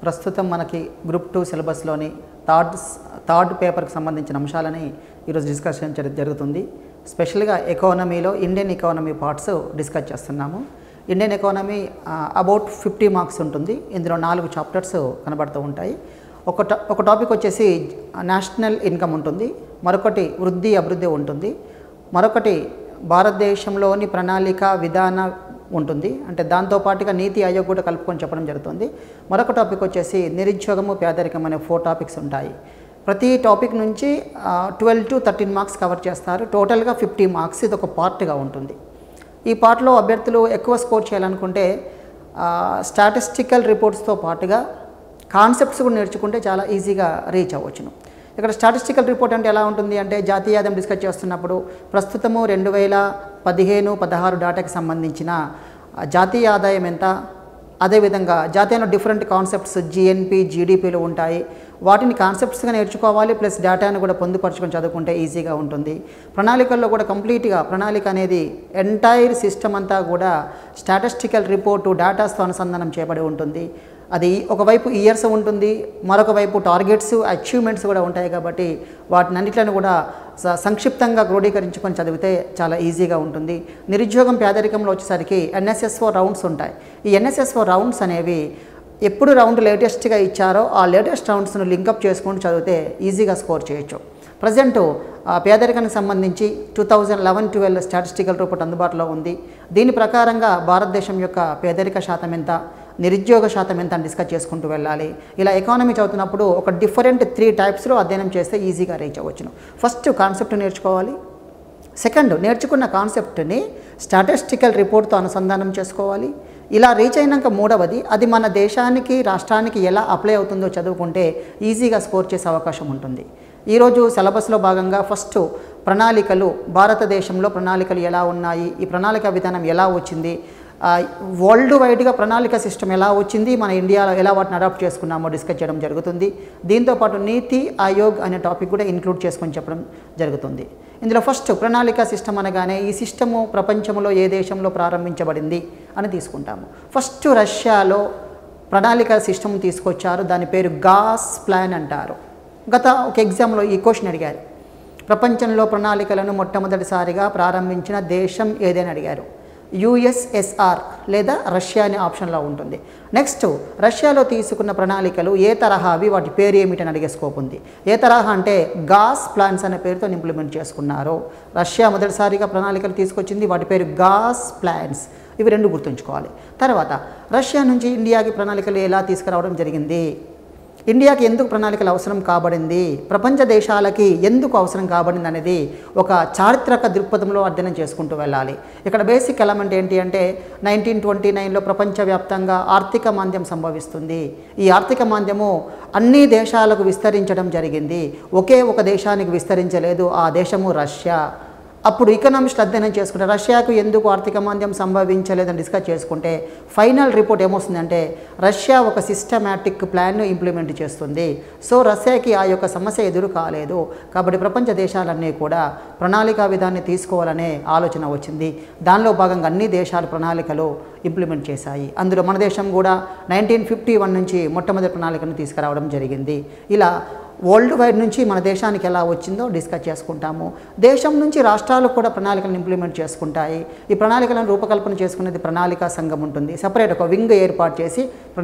ప్రస్తుతం మనకి group 2 సిలబస్లోని third పేపర్కి సంబంధించిన అంశాలని ఈరోజు డిస్కషన్ జరుగుతుంది. స్పెషల్గా ఎకానమీలో ఇండియన్ ఎకానమీ పార్ట్స్ డిస్కస్ చేస్తున్నాము. ఇండియన్ ఎకానమీ అబౌట్ 50 మార్క్స్ ఉంటుంది. ఇందులో 4 చాప్టర్స్ కనబడుతూ ఉంటాయి. ఒక టాపిక్ వచ్చేసి నేషనల్ ఇన్కమ్ ఉంటుంది, మరొకటి వృద్ధి అభివృద్ధి ఉంటుంది, మరొకటి భారతదేశంలోని ప్రణాళిక విధాన ఉంటుంది, అంటే దాంతోపాటుగా నీతి ఆయోగ్ కూడా కలుపుకొని చెప్పడం జరుగుతుంది. మరొక టాపిక్ వచ్చేసి నిరుద్యోగము పేదరికం అనే 4 టాపిక్స్ ఉంటాయి. ప్రతి టాపిక్ నుంచి 12 to 13 మార్క్స్ కవర్ చేస్తారు. టోటల్గా 50 మార్క్స్ ఇది ఒక పార్ట్గా ఉంటుంది. ఈ పార్ట్లో అభ్యర్థులు ఎక్కువ స్కోర్ చేయాలనుకుంటే స్టాటిస్టికల్ రిపోర్ట్స్తో పాటుగా కాన్సెప్ట్స్ కూడా నేర్చుకుంటే చాలా ఈజీగా రీచ్ అవ్వచ్చును. ఇక్కడ స్టాటిస్టికల్ రిపోర్ట్ అంటే ఎలా ఉంటుంది అంటే జాతీయ ఆదాయం డిస్కస్ చేస్తున్నప్పుడు ప్రస్తుతము 2015-16 డేటాకి సంబంధించిన జాతీయ ఆదాయం ఎంత, అదేవిధంగా జాతీయంలో డిఫరెంట్ కాన్సెప్ట్స్ జిఎన్పి జీడిపిలు ఉంటాయి. వాటిని కాన్సెప్ట్స్గా నేర్చుకోవాలి, ప్లస్ డేటాను కూడా పొందుపరచుకొని చదువుకుంటే ఈజీగా ఉంటుంది. ప్రణాళికల్లో కూడా కంప్లీట్గా ప్రణాళిక అనేది ఎంటైర్ సిస్టమ్ అంతా కూడా స్టాటిస్టికల్ రిపోర్టు డేటాస్తో అనుసంధానం చేయబడి ఉంటుంది. అది ఒకవైపు ఇయర్స్ ఉంటుంది, మరొక వైపు టార్గెట్స్ అచీవ్మెంట్స్ కూడా ఉంటాయి. కాబట్టి వాటినన్నిట్లను కూడా సంక్షిప్తంగా క్రోడీకరించుకొని చదివితే చాలా ఈజీగా ఉంటుంది. నిరుద్యోగం పేదరికంలో వచ్చేసరికి ఎన్ఎస్ఎస్ఓ రౌండ్స్ ఉంటాయి. ఈ ఎన్ఎస్ఎస్ఓ రౌండ్స్ అనేవి ఎప్పుడు రౌండ్ లేటెస్ట్గా ఇచ్చారో ఆ లేటెస్ట్ రౌండ్స్ను లింకప్ చేసుకుంటూ చదివితే ఈజీగా స్కోర్ చేయొచ్చు. ప్రజెంటు పేదరికానికి సంబంధించి 2011-12 స్టాటిస్టికల్ రిపోర్ట్ అందుబాటులో ఉంది. దీని ప్రకారంగా భారతదేశం యొక్క పేదరిక శాతం ఎంత, నిరుద్యోగ శాతం ఎంత అని డిస్కస్ చేసుకుంటూ వెళ్ళాలి. ఇలా ఎకానమీ చదువుతున్నప్పుడు ఒక డిఫరెంట్ 3 టైప్స్లో అధ్యయనం చేస్తే ఈజీగా రీచ్ అవ్వచ్చును. ఫస్ట్ కాన్సెప్ట్ నేర్చుకోవాలి. సెకండ్, నేర్చుకున్న కాన్సెప్ట్ని స్టాటిస్టికల్ రిపోర్ట్తో అనుసంధానం చేసుకోవాలి. ఇలా రీచ్ అయినాక మూడవది, అది మన దేశానికి రాష్ట్రానికి ఎలా అప్లై అవుతుందో చదువుకుంటే ఈజీగా స్కోర్ చేసే అవకాశం ఉంటుంది. ఈరోజు సిలబస్లో భాగంగా ఫస్ట్ ప్రణాళికలు, భారతదేశంలో ప్రణాళికలు ఎలా ఉన్నాయి, ఈ ప్రణాళిక విధానం ఎలా వచ్చింది, వరల్డ్ వైడ్గా ప్రణాళిక సిస్టమ్ ఎలా వచ్చింది, మన ఇండియాలో ఎలా వాటిని అడాప్ట్ చేసుకున్నామో డిస్కస్ చేయడం జరుగుతుంది. దీంతోపాటు నీతి ఆయోగ్ అనే టాపిక్ కూడా ఇంక్లూడ్ చేసుకొని చెప్పడం జరుగుతుంది. ఇందులో ఫస్ట్ ప్రణాళిక సిస్టమ్ అనగానే ఈ సిస్టము ప్రపంచంలో ఏ దేశంలో ప్రారంభించబడింది అని తీసుకుంటాము. ఫస్ట్ రష్యాలో ప్రణాళిక సిస్టమ్ తీసుకొచ్చారు. దాని పేరు గాస్ ప్లాన్ అంటారు. ఒక ఎగ్జామ్లో ఈ క్వశ్చన్ అడిగారు, ప్రపంచంలో ప్రణాళికలను మొట్టమొదటిసారిగా ప్రారంభించిన దేశం ఏదైనా అడిగారు. యుఎస్ఎస్ఆర్ లేదా రష్యా అనే ఆప్షన్లో ఉంటుంది. నెక్స్ట్, రష్యాలో తీసుకున్న ప్రణాళికలు ఏ తరహావి, వాటి పేరు ఏమిటని అడిగే స్కోప్ ఉంది. ఏ తరహా అంటే గాస్ ప్లాన్స్ అనే పేరుతో ఇంప్లిమెంట్ చేసుకున్నారు. రష్యా మొదటిసారిగా ప్రణాళికలు తీసుకొచ్చింది, వాటి పేరు గాస్ ప్లాన్స్. ఇవి 2 గుర్తుంచుకోవాలి. తర్వాత రష్యా నుంచి ఇండియాకి ప్రణాళికలు ఎలా తీసుకురావడం జరిగింది, ఇండియాకి ఎందుకు ప్రణాళికలు అవసరం కాబడింది, ప్రపంచ దేశాలకి ఎందుకు అవసరం కాబడింది అనేది ఒక చారిత్రక దృక్పథంలో అధ్యయనం చేసుకుంటూ వెళ్ళాలి. ఇక్కడ బేసిక్ ఎలమెంట్ ఏంటి అంటే 1929లో ప్రపంచవ్యాప్తంగా ఆర్థిక మాంద్యం సంభవిస్తుంది. ఈ ఆర్థిక మాంద్యము అన్ని దేశాలకు విస్తరించడం జరిగింది, ఒకే ఒక దేశానికి విస్తరించలేదు, ఆ దేశము రష్యా. అప్పుడు ఎకనామిస్ట్ అధ్యయనం చేసుకుంటే రష్యాకు ఎందుకు ఆర్థిక మాంద్యం సంభవించలేదని డిస్కస్ చేసుకుంటే ఫైనల్ రిపోర్ట్ ఏమొస్తుందంటే రష్యా ఒక సిస్టమాటిక్ ప్లాన్ను ఇంప్లిమెంట్ చేస్తుంది. సో రష్యాకి ఆ యొక్క సమస్య ఎదురు కాలేదు. కాబట్టి ప్రపంచ దేశాలన్నీ కూడా ప్రణాళికా విధాన్ని తీసుకోవాలనే ఆలోచన వచ్చింది. దానిలో భాగంగా అన్ని దేశాలు ప్రణాళికలు ఇంప్లిమెంట్ చేశాయి. అందులో మన దేశం కూడా 1951 నుంచి మొట్టమొదటి ప్రణాళికను తీసుకురావడం జరిగింది. ఇలా వరల్డ్ వైడ్ నుంచి మన దేశానికి ఎలా వచ్చిందో డిస్కస్ చేసుకుంటాము. దేశం నుంచి రాష్ట్రాలు కూడా ప్రణాళికలను ఇంప్లిమెంట్ చేసుకుంటాయి. ఈ ప్రణాళికలను రూపకల్పన చేసుకునేది ప్రణాళికా సంఘం ఉంటుంది. సపరేట్ ఒక వింగ్ ఏర్పాటు చేసి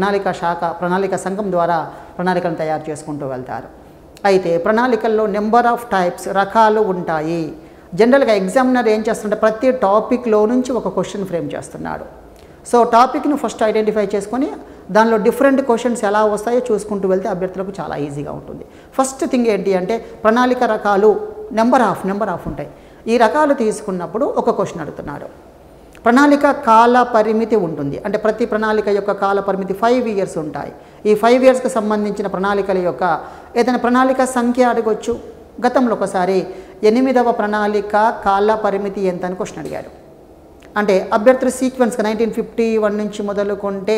ప్రణాళికా సంఘం ద్వారా ప్రణాళికలను తయారు చేసుకుంటూ వెళ్తారు. అయితే ప్రణాళికల్లో నెంబర్ ఆఫ్ టైప్స్, రకాలు ఉంటాయి. జనరల్గా ఎగ్జామినర్ ఏం చేస్తుంటే ప్రతి టాపిక్లో నుంచి ఒక క్వశ్చన్ ఫ్రేమ్ చేస్తున్నాడు. సో టాపిక్ను ఫస్ట్ ఐడెంటిఫై చేసుకొని దానిలో డిఫరెంట్ క్వశ్చన్స్ ఎలా వస్తాయో చూసుకుంటూ వెళ్తే అభ్యర్థులకు చాలా ఈజీగా ఉంటుంది. ఫస్ట్ థింగ్ ఏంటి అంటే ప్రణాళిక రకాలు నెంబర్ ఆఫ్ ఉంటాయి. ఈ రకాలు తీసుకున్నప్పుడు ఒక క్వశ్చన్ అడుగుతున్నాడు. ప్రణాళిక కాల పరిమితి ఉంటుంది, అంటే ప్రతి ప్రణాళిక యొక్క కాల పరిమితి 5 years ఉంటాయి. ఈ 5 yearsకి సంబంధించిన ప్రణాళికల యొక్క ఏదైనా ప్రణాళిక సంఖ్య అడగొచ్చు. గతంలో ఒకసారి 8వ ప్రణాళిక కాల పరిమితి ఎంత అని క్వశ్చన్ అడిగాడు. అంటే అభ్యర్థులు సీక్వెన్స్గా 1951 నుంచి మొదలుకుంటే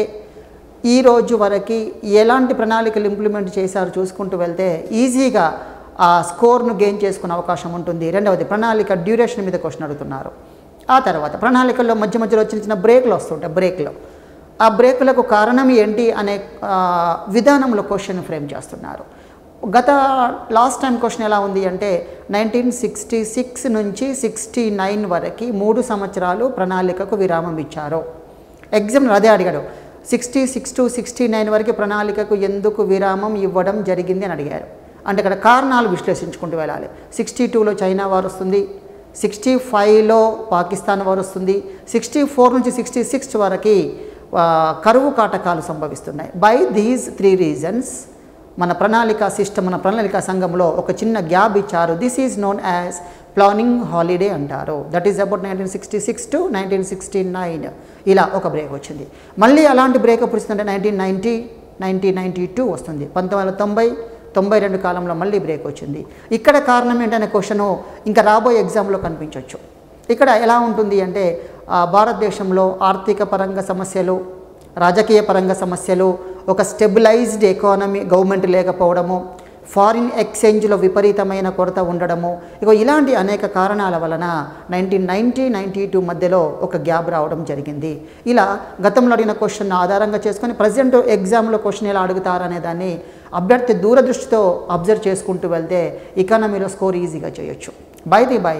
ఈ రోజు వరకు ఎలాంటి ప్రణాళికలు ఇంప్లిమెంట్ చేశారో చూసుకుంటూ వెళ్తే ఈజీగా ఆ స్కోర్ను గెయిన్ చేసుకునే అవకాశం ఉంటుంది. రెండవది ప్రణాళిక డ్యూరేషన్ మీద క్వశ్చన్ అడుగుతున్నారు. ఆ తర్వాత ప్రణాళికల్లో మధ్య మధ్యలో చిన్న చిన్న బ్రేక్లు వస్తుంటాయి. బ్రేక్లో ఆ బ్రేకులకు కారణం ఏంటి అనే విధానంలో క్వశ్చన్ ఫ్రేమ్ చేస్తున్నారు. గత లాస్ట్ టైం క్వశ్చన్ ఎలా ఉంది అంటే 1966 నుంచి 69 వరకు 3 సంవత్సరాలు ప్రణాళికకు విరామం ఇచ్చారు. ఎగ్జామ్ అదే అడిగాడు, 66 to 69 వరకు ప్రణాళికకు ఎందుకు విరామం ఇవ్వడం జరిగింది అని అడిగారు. అంటే ఇక్కడ కారణాలు విశ్లేషించుకుంటూ వెళ్ళాలి. 62లో చైనా వారు వస్తుంది, 65లో పాకిస్తాన్ వారు వస్తుంది, 64 నుంచి 66 వరకు కరువు కాటకాలు సంభవిస్తున్నాయి. బై దీస్ 3 రీజన్స్ మన ప్రణాళిక సిస్టమ్, మన ప్రణాళిక సంఘంలో ఒక చిన్న గ్యాప్ ఇచ్చారు. This is known as planning holiday అంటారు. That is about 1966 to 1969. ఇలా ఒక బ్రేక్ వచ్చింది. మళ్ళీ అలాంటి బ్రేక్ ఎప్పుడు వస్తుందంటే 1990, 1992 వస్తుంది. 1990, 92 కాలంలో మళ్ళీ బ్రేక్ వచ్చింది. ఇక్కడ కారణం ఏంటనే క్వశ్చను ఇంకా రాబోయే ఎగ్జామ్లో కనిపించవచ్చు. ఇక్కడ ఎలా ఉంటుంది అంటే భారతదేశంలో ఆర్థిక పరంగా సమస్యలు, రాజకీయ పరంగా సమస్యలు, ఒక స్టెబిలైజ్డ్ ఎకానమీ గవర్నమెంట్ లేకపోవడము, ఫారిన్ ఎక్స్చేంజ్లో విపరీతమైన కొరత ఉండడము, ఇలాంటి అనేక కారణాల వలన 1990-92 మధ్యలో ఒక గ్యాప్ రావడం జరిగింది. ఇలా గతంలో అడిగిన క్వశ్చన్ ఆధారంగా చేసుకొని ప్రజెంట్ ఎగ్జామ్లో క్వశ్చన్ ఎలా అడుగుతారనే దాన్ని అభ్యర్థి దూరదృష్టితో అబ్జర్వ్ చేసుకుంటూ వెళ్తే ఎకానమీలో స్కోర్ ఈజీగా చేయొచ్చు. బై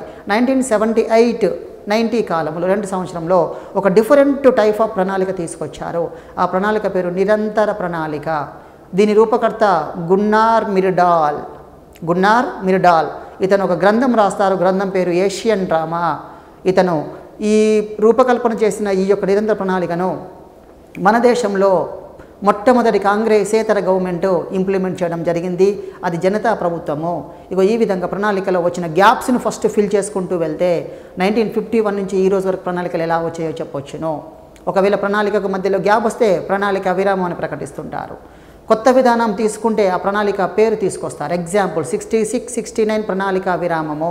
1978-90 కాలంలో 2 సంవత్సరంలో ఒక డిఫరెంట్ టైప్ ఆఫ్ ప్రణాళిక తీసుకొచ్చారు. ఆ ప్రణాళిక పేరు నిరంతర ప్రణాళిక. దీని రూపకర్త గున్నార్ మిర్డాల్. ఇతను ఒక గ్రంథం రాస్తారు. గ్రంథం పేరు ఏషియన్ డ్రామా. ఇతను ఈ రూపకల్పన చేసిన ఈ యొక్క నిరంతర ప్రణాళికను మన దేశంలో మొట్టమొదటి కాంగ్రెసేతర గవర్నమెంట్ ఇంప్లిమెంట్ చేయడం జరిగింది. అది జనతా ప్రభుత్వము. ఈ విధంగా ప్రణాళికలో వచ్చిన గ్యాప్స్ను ఫస్ట్ ఫిల్ చేసుకుంటూ వెళ్తే 1951 నుంచి ఈ రోజు వరకు ప్రణాళికలు ఎలా వచ్చాయో చెప్పొచ్చును. ఒకవేళ ప్రణాళికకు మధ్యలో గ్యాప్ వస్తే ప్రణాళిక విరామం అని ప్రకటిస్తుంటారు. కొత్త విధానం తీసుకుంటే ఆ ప్రణాళిక పేరు తీసుకొస్తారు. ఎగ్జాంపుల్ 66-69 ప్రణాళిక విరామము,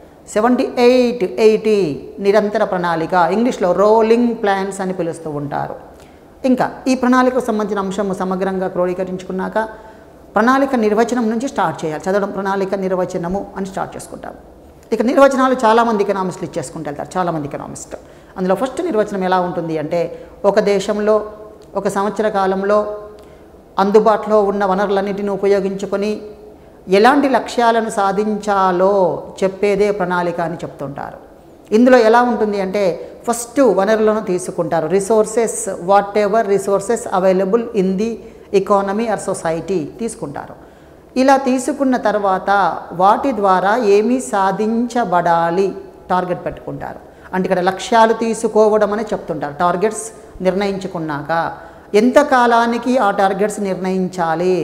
78-80 నిరంతర ప్రణాళిక, ఇంగ్లీష్లో రోలింగ్ ప్లాన్స్ అని పిలుస్తూ ఉంటారు. ఇంకా ఈ ప్రణాళికకు సంబంధించిన అంశము సమగ్రంగా క్రోడీకరించుకున్నాక ప్రణాళిక నిర్వచనం నుంచి స్టార్ట్ చేయాలి. చదవడం ప్రణాళిక నిర్వచనము అని స్టార్ట్ చేసుకుంటాము. ఇక నిర్వచనాలు చాలామంది ఎకనామిస్టులు ఇచ్చేసుకుంటూ వెళ్తారు. చాలామంది ఎకనామిస్ట్ అందులో ఫస్ట్ నిర్వచనం ఎలా ఉంటుంది అంటే, ఒక దేశంలో ఒక సంవత్సర కాలంలో అందుబాటులో ఉన్న వనరులన్నింటినీ ఉపయోగించుకొని ఎలాంటి లక్ష్యాలను సాధించాలో చెప్పేదే ప్రణాళిక అని చెప్తుంటారు. ఇందులో ఎలా ఉంటుంది అంటే, ఫస్ట్ వనరులను తీసుకుంటారు. Resources, whatever resources available in the economy or society తీసుకుంటారు. ఇలా తీసుకున్న తర్వాత వాటి ద్వారా ఏమి సాధించబడాలి టార్గెట్ పెట్టుకుంటారు. అంటే ఇక్కడ లక్ష్యాలు తీసుకోవడం అని చెప్తుంటారు. టార్గెట్స్ నిర్ణయించుకున్నాక ఎంత కాలానికి ఆ టార్గెట్స్ నిర్ణయించాలి,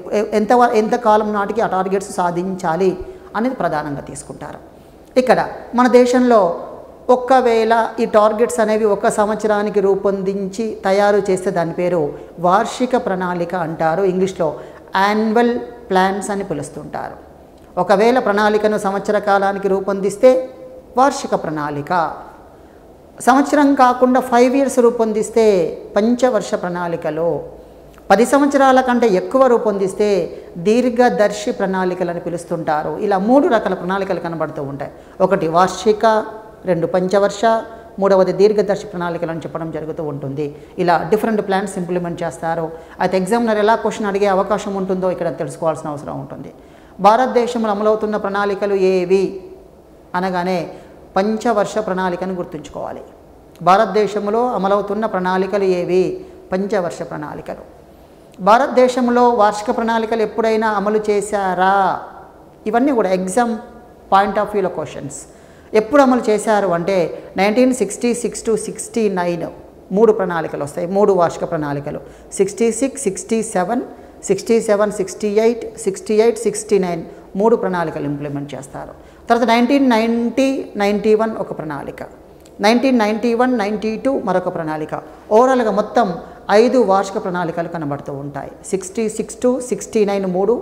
ఎంత కాలం నాటికి ఆ టార్గెట్స్ సాధించాలి అనేది ప్రధానంగా తీసుకుంటారు. ఇక్కడ మన దేశంలో ఒకవేళ ఈ టార్గెట్స్ అనేవి ఒక సంవత్సరానికి రూపొందించి తయారు చేస్తే దాని పేరు వార్షిక ప్రణాళిక అంటారు. ఇంగ్లీష్లో యాన్యువల్ ప్లాన్స్ అని పిలుస్తుంటారు. ఒకవేళ ప్రణాళికను సంవత్సర కాలానికి రూపొందిస్తే వార్షిక ప్రణాళిక, సంవత్సరం కాకుండా 5 years రూపొందిస్తే పంచవర్ష ప్రణాళికలో, 10 సంవత్సరాల కంటే ఎక్కువ రూపొందిస్తే దీర్ఘదర్శి ప్రణాళికలు అని పిలుస్తుంటారు. ఇలా 3 రకాల ప్రణాళికలు కనబడుతూ ఉంటాయి. ఒకటి వార్షిక, 2 పంచవర్ష, 3వది దీర్ఘదర్శి ప్రణాళికలు అని చెప్పడం జరుగుతూ ఉంటుంది. ఇలా డిఫరెంట్ ప్లాన్స్ ఇంప్లిమెంట్ చేస్తారు. అయితే ఎగ్జామినర్ ఎలా క్వశ్చన్ అడిగే అవకాశం ఉంటుందో ఇక్కడ తెలుసుకోవాల్సిన అవసరం ఉంటుంది. భారతదేశంలో అమలవుతున్న ప్రణాళికలు ఏవి అనగానే పంచవర్ష ప్రణాళికను గుర్తుంచుకోవాలి. భారతదేశంలో అమలవుతున్న ప్రణాళికలు ఏవి? పంచవర్ష ప్రణాళికలు. భారతదేశంలో వార్షిక ప్రణాళికలు ఎప్పుడైనా అమలు చేశారా? ఇవన్నీ కూడా ఎగ్జామ్ పాయింట్ ఆఫ్ వ్యూలో క్వశ్చన్స్. ఎప్పుడు అమలు చేశారు అంటే 1966 to 69 3 ప్రణాళికలు వస్తాయి. 3 వార్షిక ప్రణాళికలు 66, 67, 67, 68, 68, 69 3 ప్రణాళికలు ఇంప్లిమెంట్ చేస్తారు. తర్వాత 1990, 91 ఒక ప్రణాళిక, 1991, 92 మరొక ప్రణాళిక. ఓవరాల్గా మొత్తం 5 వార్షిక ప్రణాళికలు కనబడుతూ ఉంటాయి. 66 to 69 3,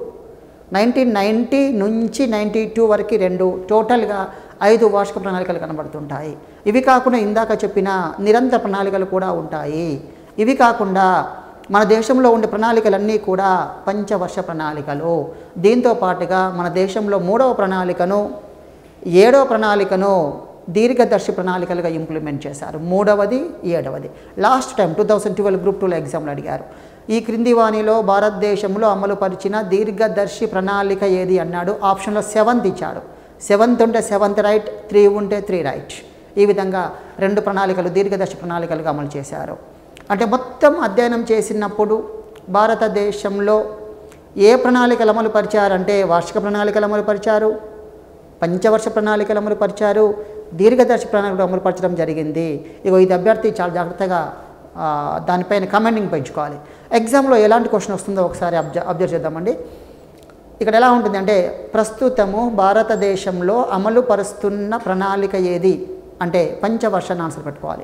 1990 నుంచి 92 వరకు 2, టోటల్గా 5 వార్షిక ప్రణాళికలు కనబడుతుంటాయి. ఇవి కాకుండా ఇందాక చెప్పిన నిరంతర ప్రణాళికలు కూడా ఉంటాయి. ఇవి కాకుండా మన దేశంలో ఉండే ప్రణాళికలన్నీ కూడా పంచవర్ష ప్రణాళికలు. దీంతో పాటుగా మన దేశంలో 3వ ప్రణాళికను, 7వ ప్రణాళికను దీర్ఘదర్శి ప్రణాళికలుగా ఇంప్లిమెంట్ చేశారు. 3వది 7వది. లాస్ట్ టైం 2012 గ్రూప్ 2లో ఎగ్జామ్లో అడిగారు. ఈ క్రింది వాణిలో భారతదేశంలో అమలు పరిచిన దీర్ఘదర్శి ప్రణాళిక ఏది అన్నాడు. ఆప్షన్లో 7th ఇచ్చాడు. 7th ఉంటే 7th రైట్, 3 ఉంటే 3 రైట్. ఈ విధంగా 2 ప్రణాళికలు దీర్ఘదర్శి ప్రణాళికలుగా అమలు చేశారు. అంటే మొత్తం అధ్యయనం చేసినప్పుడు భారతదేశంలో ఏ ప్రణాళికలు అమలు పరిచారంటే వార్షిక ప్రణాళికలు అమలు పరిచారు, పంచవర్ష ప్రణాళికలు అమలు పరిచారు, దీర్ఘదర్శి ప్రణాళికలు అమలు పరచడం జరిగింది. ఇది అభ్యర్థి చాలా జాగ్రత్తగా దానిపైన కమెంటింగ్ పెంచుకోవాలి. ఎగ్జామ్లో ఎలాంటి క్వశ్చన్ వస్తుందో ఒకసారి అబ్జర్వ్ చేద్దామండి. ఇక్కడ ఎలా ఉంటుంది అంటే ప్రస్తుతము భారతదేశంలో అమలు పరుస్తున్న ప్రణాళిక ఏది అంటే పంచవర్షాన్ని ఆన్సర్ పెట్టుకోవాలి.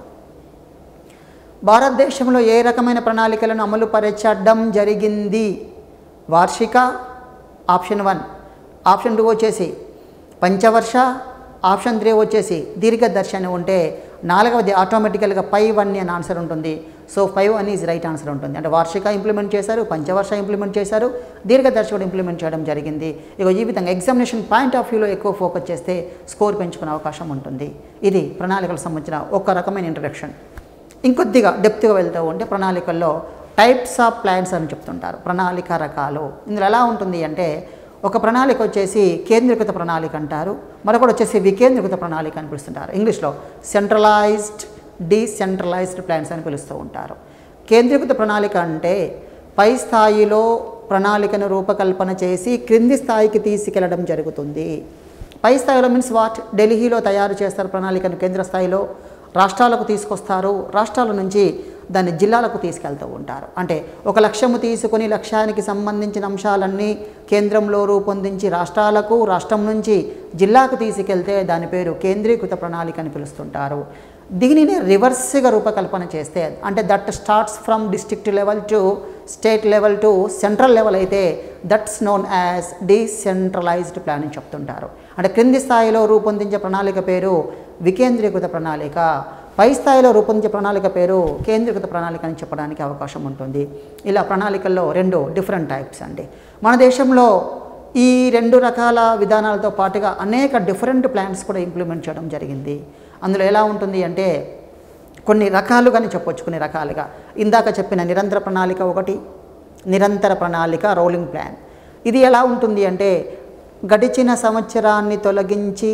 భారతదేశంలో ఏ రకమైన ప్రణాళికలను అమలు పరచడం జరిగింది? వార్షిక ఆప్షన్ 1, ఆప్షన్ 2 వచ్చేసి పంచవర్ష, ఆప్షన్ 3 వచ్చేసి దీర్ఘదర్శి అని ఉంటే 4వది ఆటోమేటికల్గా 5 అని ఆన్సర్ ఉంటుంది. సో 5 ఈజ్ రైట్ ఆన్సర్ ఉంటుంది. అంటే వార్షిక ఇంప్లిమెంట్ చేశారు, పంచవర్ష ఇంప్లిమెంట్ చేశారు, దీర్ఘదర్శి కూడా ఇంప్లిమెంట్ చేయడం జరిగింది. ఈ విధంగా ఎగ్జామినేషన్ పాయింట్ ఆఫ్ వ్యూలో ఎక్కువ ఫోకస్ చేస్తే స్కోర్ పెంచుకునే అవకాశం ఉంటుంది. ఇది ప్రణాళికలకు సంబంధించిన ఒక రకమైన ఇంట్రడక్షన్. ఇంకొద్దిగా డెప్త్గా వెళ్తూ ఉంటే ప్రణాళికల్లో టైప్స్ ఆఫ్ ప్లాన్స్ అని చెప్తుంటారు. ప్రణాళిక రకాలు. ఇందులో ఎలా ఉంటుంది అంటే ఒక ప్రణాళిక వచ్చేసి కేంద్రీకృత ప్రణాళిక అంటారు, మరొకటి వచ్చేసి వికేంద్రీకృత ప్రణాళిక అని పిలుస్తుంటారు. ఇంగ్లీష్లో సెంట్రలైజ్డ్, డీసెంట్రలైజ్డ్ ప్లాన్స్ అని పిలుస్తూ ఉంటారు. కేంద్రీకృత ప్రణాళిక అంటే పై స్థాయిలో ప్రణాళికను రూపకల్పన చేసి క్రింది స్థాయికి తీసుకెళ్లడం జరుగుతుంది. పై స్థాయిలో మీన్స్ వాట్? ఢిల్లీలో తయారు చేస్తారు ప్రణాళికను, కేంద్ర స్థాయిలో రాష్ట్రాలకు తీసుకొస్తారు, రాష్ట్రాల నుంచి దాన్ని జిల్లాలకు తీసుకెళ్తూ ఉంటారు. అంటే ఒక లక్ష్యము తీసుకొని లక్ష్యానికి సంబంధించిన అంశాలన్నీ కేంద్రంలో రూపొందించి రాష్ట్రాలకు, రాష్ట్రం నుంచి జిల్లాకు తీసుకెళ్తే దాని పేరు కేంద్రీకృత ప్రణాళిక అని పిలుస్తుంటారు. దీనిని రివర్స్గా రూపకల్పన చేస్తే అంటే that starts from district level to state level to central level అయితే that's known as decentralised plan అని చెప్తుంటారు. అంటే క్రింది స్థాయిలో రూపొందించే ప్రణాళిక పేరు వికేంద్రీకృత ప్రణాళిక, పై స్థాయిలో రూపొందించే ప్రణాళిక పేరు కేంద్రీకృత ప్రణాళిక అని చెప్పడానికి అవకాశం ఉంటుంది. ఇలా ప్రణాళికల్లో 2 డిఫరెంట్ టైప్స్ అండి. మన దేశంలో ఈ 2 రకాల విధానాలతో పాటుగా అనేక డిఫరెంట్ ప్లాన్స్ కూడా ఇంప్లిమెంట్ చేయడం జరిగింది. అందులో ఎలా ఉంటుంది అంటే కొన్ని రకాలుగానే చెప్పొచ్చు, కొన్ని రకాలుగా. ఇందాక చెప్పిన నిరంతర ప్రణాళిక ఒకటి, నిరంతర ప్రణాళిక రోలింగ్ ప్లాన్. ఇది ఎలా ఉంటుంది అంటే గడిచిన సంవత్సరాన్ని తొలగించి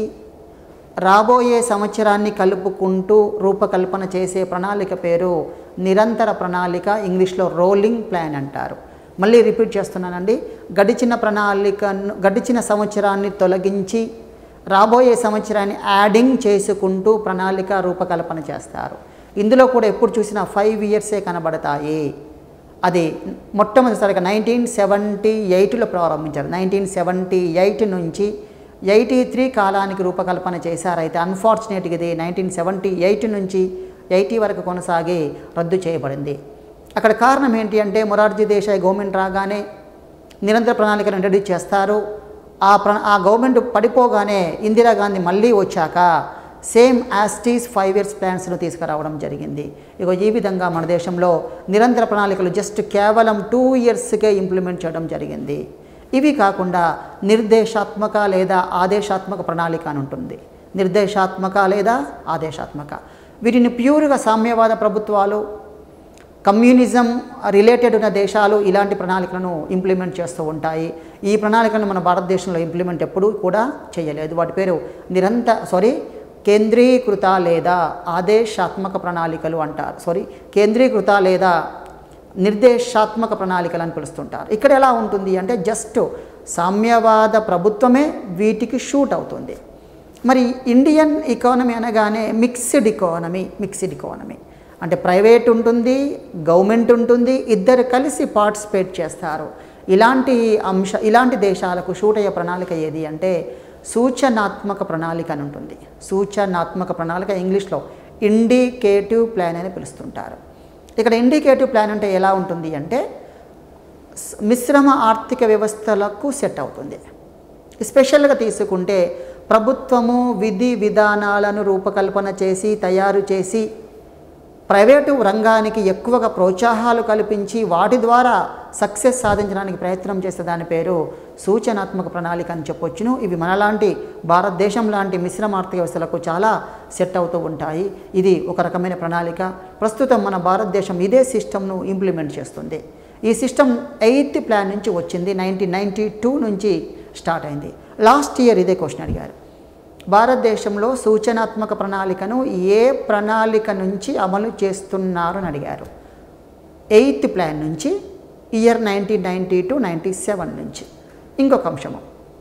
రాబోయే సంవత్సరాన్ని కలుపుకుంటూ రూపకల్పన చేసే ప్రణాళిక పేరు నిరంతర ప్రణాళిక, ఇంగ్లీష్లో రోలింగ్ ప్లాన్ అంటారు. మళ్ళీ రిపీట్ చేస్తున్నానండి. గడిచిన సంవత్సరాన్ని తొలగించి రాబోయే సంవత్సరాన్ని యాడింగ్ చేసుకుంటూ ప్రణాళిక రూపకల్పన చేస్తారు. ఇందులో కూడా ఎప్పుడు చూసినా 5 ఇయర్సే కనబడతాయి. అది మొట్టమొదటిసారిగా 1978లో ప్రారంభించారు. 1978 నుంచి 83 కాలానికి రూపకల్పన చేశారు. అయితే అన్ఫార్చునేట్గా ఇది 1978 నుంచి 80 వరకు కొనసాగి రద్దు చేయబడింది. అక్కడ కారణం ఏంటి అంటే మొరార్జీ దేశాయ్ గవర్నమెంట్ రాగానే నిరంతర ప్రణాళికను ఇంట్రడ్యూస్ చేస్తారు. ఆ గవర్నమెంట్ పడిపోగానే ఇందిరాగాంధీ మళ్ళీ వచ్చాక సేమ్ యాస్టీస్ 5 ఇయర్స్ ప్లాన్స్ను తీసుకురావడం జరిగింది. ఈ విధంగా మన దేశంలో నిరంతర ప్రణాళికలు జస్ట్ కేవలం 2 ఇయర్స్కే ఇంప్లిమెంట్ చేయడం జరిగింది. ఇవి కాకుండా నిర్దేశాత్మక లేదా ఆదేశాత్మక ప్రణాళిక అని ఉంటుంది. నిర్దేశాత్మక లేదా ఆదేశాత్మక, వీటిని ప్యూర్గా సామ్యవాద ప్రభుత్వాలు, కమ్యూనిజం రిలేటెడ్ ఉన్న దేశాలు ఇలాంటి ప్రణాళికలను ఇంప్లిమెంట్ చేస్తూ ఉంటాయి. ఈ ప్రణాళికలను మన భారతదేశంలో ఇంప్లిమెంట్ ఎప్పుడూ కూడా చేయలేదు. వాటి పేరు కేంద్రీకృత లేదా ఆదేశాత్మక ప్రణాళికలు అంటారు. కేంద్రీకృత లేదా నిర్దేశాత్మక ప్రణాళికలు అని పిలుస్తుంటారు. ఇక్కడ ఎలా ఉంటుంది అంటే జస్ట్ సామ్యవాద ప్రభుత్వమే వీటికి షూట్ అవుతుంది. మరి ఇండియన్ ఎకానమీ అనగానే మిక్స్డ్ ఎకానమీ అంటే ప్రైవేట్ ఉంటుంది, గవర్నమెంట్ ఉంటుంది, ఇద్దరు కలిసి పార్టిసిపేట్ చేస్తారు. ఇలాంటి దేశాలకు షూట్ అయ్యే ప్రణాళిక ఏది అంటే సూచనాత్మక ప్రణాళిక అని ఉంటుంది. సూచనాత్మక ప్రణాళిక ఇంగ్లీష్లో ఇండికేటివ్ ప్లాన్ అని పిలుస్తుంటారు. ఇక్కడ ఇండికేటివ్ ప్లాన్ అంటే ఎలా ఉంటుంది అంటే మిశ్రమ ఆర్థిక వ్యవస్థలకు సెట్ అవుతుంది. స్పెషల్గా తీసుకుంటే ప్రభుత్వము విధి విధానాలను రూపకల్పన చేసి తయారు చేసి ప్రైవేటు రంగానికి ఎక్కువగా ప్రోత్సాహాలు కల్పించి వాటి ద్వారా సక్సెస్ సాధించడానికి ప్రయత్నం చేస్తే దాని పేరు సూచనాత్మక ప్రణాళిక అని చెప్పొచ్చును. ఇవి మనలాంటి భారతదేశం లాంటి మిశ్రమ ఆర్థిక వ్యవస్థలకు చాలా సెట్ అవుతూ ఉంటాయి. ఇది ఒక రకమైన ప్రణాళిక. ప్రస్తుతం మన భారతదేశం ఇదే సిస్టమ్ను ఇంప్లిమెంట్ చేస్తుంది. ఈ సిస్టమ్ 8th ప్లాన్ నుంచి వచ్చింది. 1992 నుంచి స్టార్ట్ అయింది. లాస్ట్ ఇయర్ ఇదే క్వశ్చన్ అడిగారు. భారతదేశంలో సూచనాత్మక ప్రణాళికను ఏ ప్రణాళిక నుంచి అమలు చేస్తున్నారు అని అడిగారు. 8th ప్లాన్ నుంచి ఇయర్ 1992-97 నుంచి. ఇంకొక అంశము,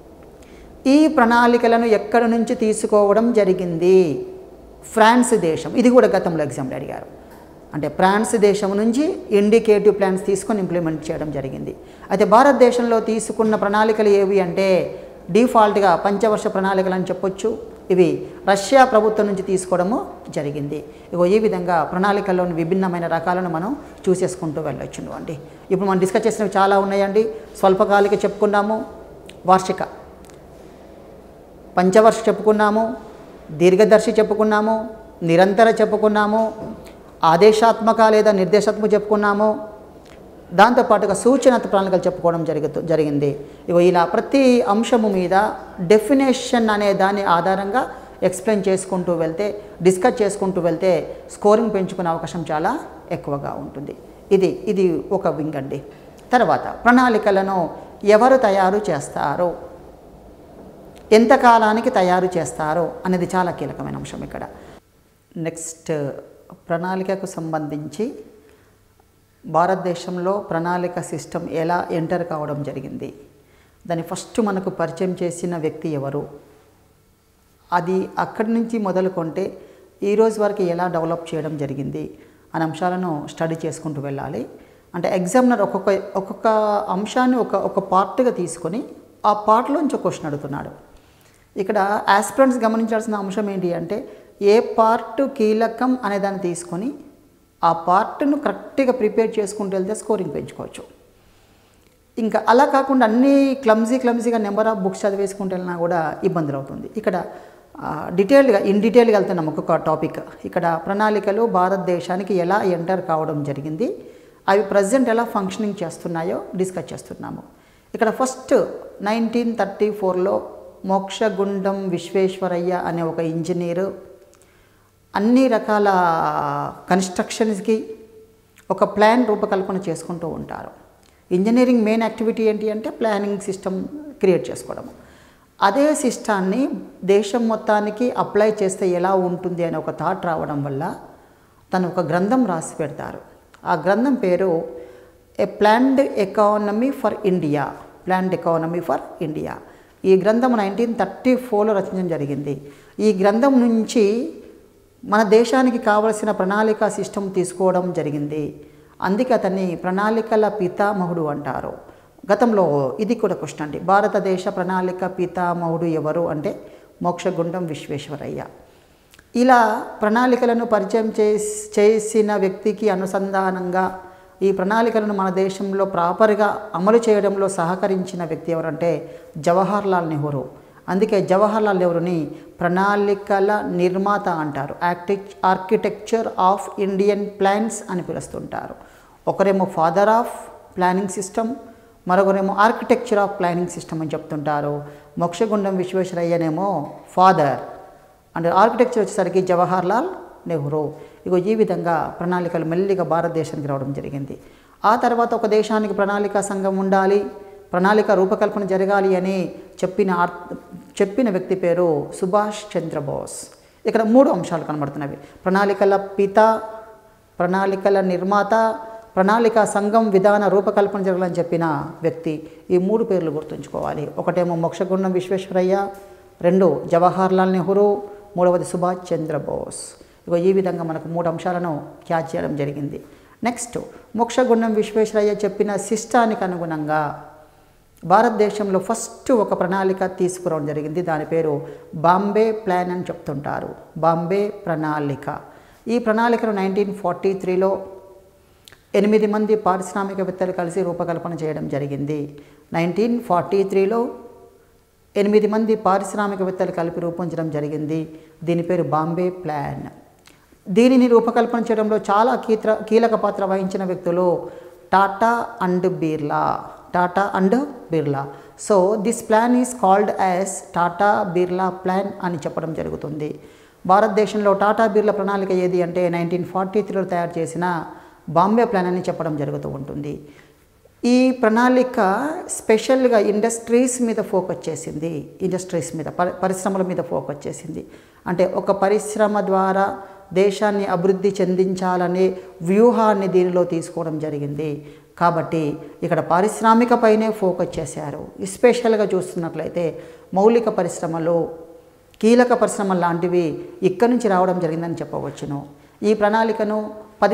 ఈ ప్రణాళికలను ఎక్కడి నుంచి తీసుకోవడం జరిగింది? ఫ్రాన్స్ దేశం. ఇది కూడా గతంలో ఎగ్జామ్లో అడిగారు. అంటే ఫ్రాన్స్ దేశం నుంచి ఇండికేటివ్ ప్లాన్స్ తీసుకొని ఇంప్లిమెంట్ చేయడం జరిగింది. అయితే భారతదేశంలో తీసుకున్న ప్రణాళికలు ఏవి అంటే డిఫాల్ట్గా పంచవర్ష ప్రణాళికలు అని చెప్పొచ్చు. ఇవి రష్యా ప్రభుత్వం నుంచి తీసుకోవడము జరిగింది. ఇగో ఈ విధంగా ప్రణాళికల్లోని విభిన్నమైన రకాలను మనం చూసేసుకుంటూ వెళ్ళొచ్చు అండి. ఇప్పుడు మనం డిస్కస్ చేసినవి చాలా ఉన్నాయండి. స్వల్పకాలిక చెప్పుకున్నాము, వార్షిక, పంచవర్ష చెప్పుకున్నాము, దీర్ఘదర్శి చెప్పుకున్నాము, నిరంతర చెప్పుకున్నాము, ఆదేశాత్మక లేదా నిర్దేశాత్మక చెప్పుకున్నాము. దాంతోపాటుగా సూచనాత్మక ప్రణాళికలు చెప్పుకోవడం జరిగింది. ఇగో ఇలా ప్రతి అంశము మీద డెఫినేషన్ అనే దాని ఆధారంగా ఎక్స్ప్లెయిన్ చేసుకుంటూ వెళ్తే, డిస్కస్ చేసుకుంటూ వెళ్తే స్కోరింగ్ పెంచుకునే అవకాశం చాలా ఎక్కువగా ఉంటుంది. ఇది ఒక వింగ్ అండి. తర్వాత ప్రణాళికలను ఎవరు తయారు చేస్తారు, ఎంతకాలానికి తయారు చేస్తారు అనేది చాలా కీలకమైన అంశం ఇక్కడ. నెక్స్ట్, ప్రణాళికకు సంబంధించి భారతదేశంలో ప్రణాళిక సిస్టమ్ ఎలా ఎంటర్ కావడం జరిగింది, దాన్ని ఫస్ట్ మనకు పరిచయం చేసిన వ్యక్తి ఎవరు, అది అక్కడి నుంచి మొదలుకొంటే ఈరోజు వరకు ఎలా డెవలప్ చేయడం జరిగింది అనే అంశాలను స్టడీ చేసుకుంటూ వెళ్ళాలి. అంటే ఎగ్జామినర్ ఒక్కొక్క అంశాన్ని ఒక పార్ట్గా తీసుకొని ఆ పార్ట్లోంచి ఒక క్వశ్చన్ అడుగుతున్నాడు. ఇక్కడ ఆస్పిరెంట్స్ గమనించాల్సిన అంశం ఏంటి అంటే ఏ పార్ట్ కీలకం అనే దాన్ని తీసుకొని ఆ పార్ట్ను కరెక్ట్గా ప్రిపేర్ చేసుకుంటూ వెళ్తే స్కోరింగ్ పెంచుకోవచ్చు. ఇంకా అలా కాకుండా అన్నీ క్లమ్జీగా నెంబర్ ఆఫ్ బుక్స్ చదివేసుకుంటూ వెళ్ళినా కూడా ఇబ్బందులు అవుతుంది. ఇక్కడ ఇన్ డీటెయిల్గా వెళ్తున్నాం ఒక్కొక్క టాపిక్. ఇక్కడ ప్రణాళికలు భారతదేశానికి ఎలా ఎంటర్ కావడం జరిగింది, అవి ప్రజెంట్ ఎలా ఫంక్షనింగ్ చేస్తున్నాయో డిస్కస్ చేస్తున్నాము. ఇక్కడ ఫస్ట్ 1934లో మోక్షగుండం విశ్వేశ్వరయ్య అనే ఒక ఇంజనీరు అన్ని రకాల కన్స్ట్రక్షన్స్కి ఒక ప్లాన్ రూపకల్పన చేసుకుంటూ ఉంటారు. ఇంజనీరింగ్ మెయిన్ యాక్టివిటీ ఏంటి అంటే ప్లానింగ్ సిస్టమ్ క్రియేట్ చేసుకోవడం. అదే సిస్టాన్ని దేశం మొత్తానికి అప్లై చేస్తే ఎలా ఉంటుంది అనే ఒక థాట్ రావడం వల్ల తను ఒక గ్రంథం రాసి పెడతారు. ఆ గ్రంథం పేరు a planned economy for India. ఈ గ్రంథం 1934లో రచించడం జరిగింది. ఈ గ్రంథం నుంచి మన దేశానికి కావలసిన ప్రణాళిక సిస్టమ్ తీసుకోవడం జరిగింది. అందుకే అతన్ని ప్రణాళికల పితామహుడు అంటారు. గతంలో ఇది కూడా క్వశ్చన్ అండి. భారతదేశ ప్రణాళిక పితామహుడు ఎవరు అంటే మోక్షగుండం విశ్వేశ్వరయ్య. ఇలా ప్రణాళికలను పరిచయం చేసిన వ్యక్తికి అనుసంధానంగా ఈ ప్రణాళికలను మన దేశంలో ప్రాపర్గా అమలు చేయడంలో సహకరించిన వ్యక్తి ఎవరంటే జవహర్లాల్ నెహ్రూ. అందుకే జవహర్లాల్ నెహ్రూని ప్రణాళికల నిర్మాత అంటారు. ఆర్కిటెక్చర్ ఆఫ్ ఇండియన్ ప్లాన్స్ అని పిలుస్తుంటారు. ఒకరేమో ఫాదర్ ఆఫ్ ప్లానింగ్ సిస్టమ్, మరొకరేమో ఆర్కిటెక్చర్ ఆఫ్ ప్లానింగ్ సిస్టమ్ అని చెప్తుంటారు. మోక్షగుండం విశ్వేశ్వరయ్యనేమో ఫాదర్ అండ్ ఆర్కిటెక్చర్ వచ్చేసరికి జవహర్లాల్ నెహ్రూ. ఇగో ఈ విధంగా ప్రణాళికలు మెల్లిగా భారతదేశానికి రావడం జరిగింది. ఆ తర్వాత ఒక దేశానికి ప్రణాళికా సంఘం ఉండాలి, ప్రణాళిక రూపకల్పన జరగాలి అని చెప్పిన వ్యక్తి పేరు సుభాష్ చంద్రబోస్. ఇక్కడ 3 అంశాలు కనబడుతున్నవి: ప్రణాళికల పిత, ప్రణాళికల నిర్మాత, ప్రణాళికా సంఘం విధాన రూపకల్పన జరగాలని చెప్పిన వ్యక్తి. ఈ 3 పేర్లు గుర్తుంచుకోవాలి. ఒకటేమో మోక్షగుండం విశ్వేశ్వరయ్య, 2 జవహర్లాల్ నెహ్రూ, 3వది సుభాష్ చంద్రబోస్. ఇగో ఈ విధంగా మనకు 3 అంశాలను క్యాచ్ చేయడం జరిగింది. నెక్స్ట్, మోక్షగుండం విశ్వేశ్వరయ్య చెప్పిన సిస్టానికి అనుగుణంగా భారతదేశంలో ఫస్ట్ ఒక ప్రణాళిక తీసుకురావడం జరిగింది. దాని పేరు బాంబే ప్లాన్ అని చెప్తుంటారు. బాంబే ప్రణాళిక. ఈ ప్రణాళికను 1943లో 8 మంది పారిశ్రామికవేత్తలు కలిసి రూపకల్పన చేయడం జరిగింది. 1943లో 8 మంది పారిశ్రామికవేత్తలు కలిపి రూపొందించడం జరిగింది. దీని పేరు బాంబే ప్లాన్. దీనిని రూపకల్పన చేయడంలో చాలా కీలక పాత్ర వహించిన వ్యక్తులు Tata and Birla. Tata and Birla. So this plan is called as Tata Birla plan అని చెప్పడం జరుగుతుంది. భారతదేశంలో టాటా బిర్లా ప్రణాళిక ఏది అంటే 1943లో తయారు చేసిన బాంబే ప్లాన్ అని చెప్పడం జరుగుతూ ఉంటుంది. ఈ ప్రణాళిక స్పెషల్గా ఇండస్ట్రీస్ మీద ఫోకస్ చేసింది. ఇండస్ట్రీస్ మీద, పరిశ్రమల మీద ఫోకస్ చేసింది. అంటే ఒక పరిశ్రమ ద్వారా దేశాన్ని అభివృద్ధి చెందించాలనే వ్యూహాన్ని దీనిలో తీసుకోవడం జరిగింది. కాబట్టి ఇక్కడ పారిశ్రామికపైనే ఫోకస్ చేశారు. ఎస్పెషల్గా చూస్తున్నట్లయితే మౌలిక పరిశ్రమలు, కీలక పరిశ్రమలు లాంటివి ఇక్కడి నుంచి రావడం జరిగిందని చెప్పవచ్చును. ఈ ప్రణాళికను 15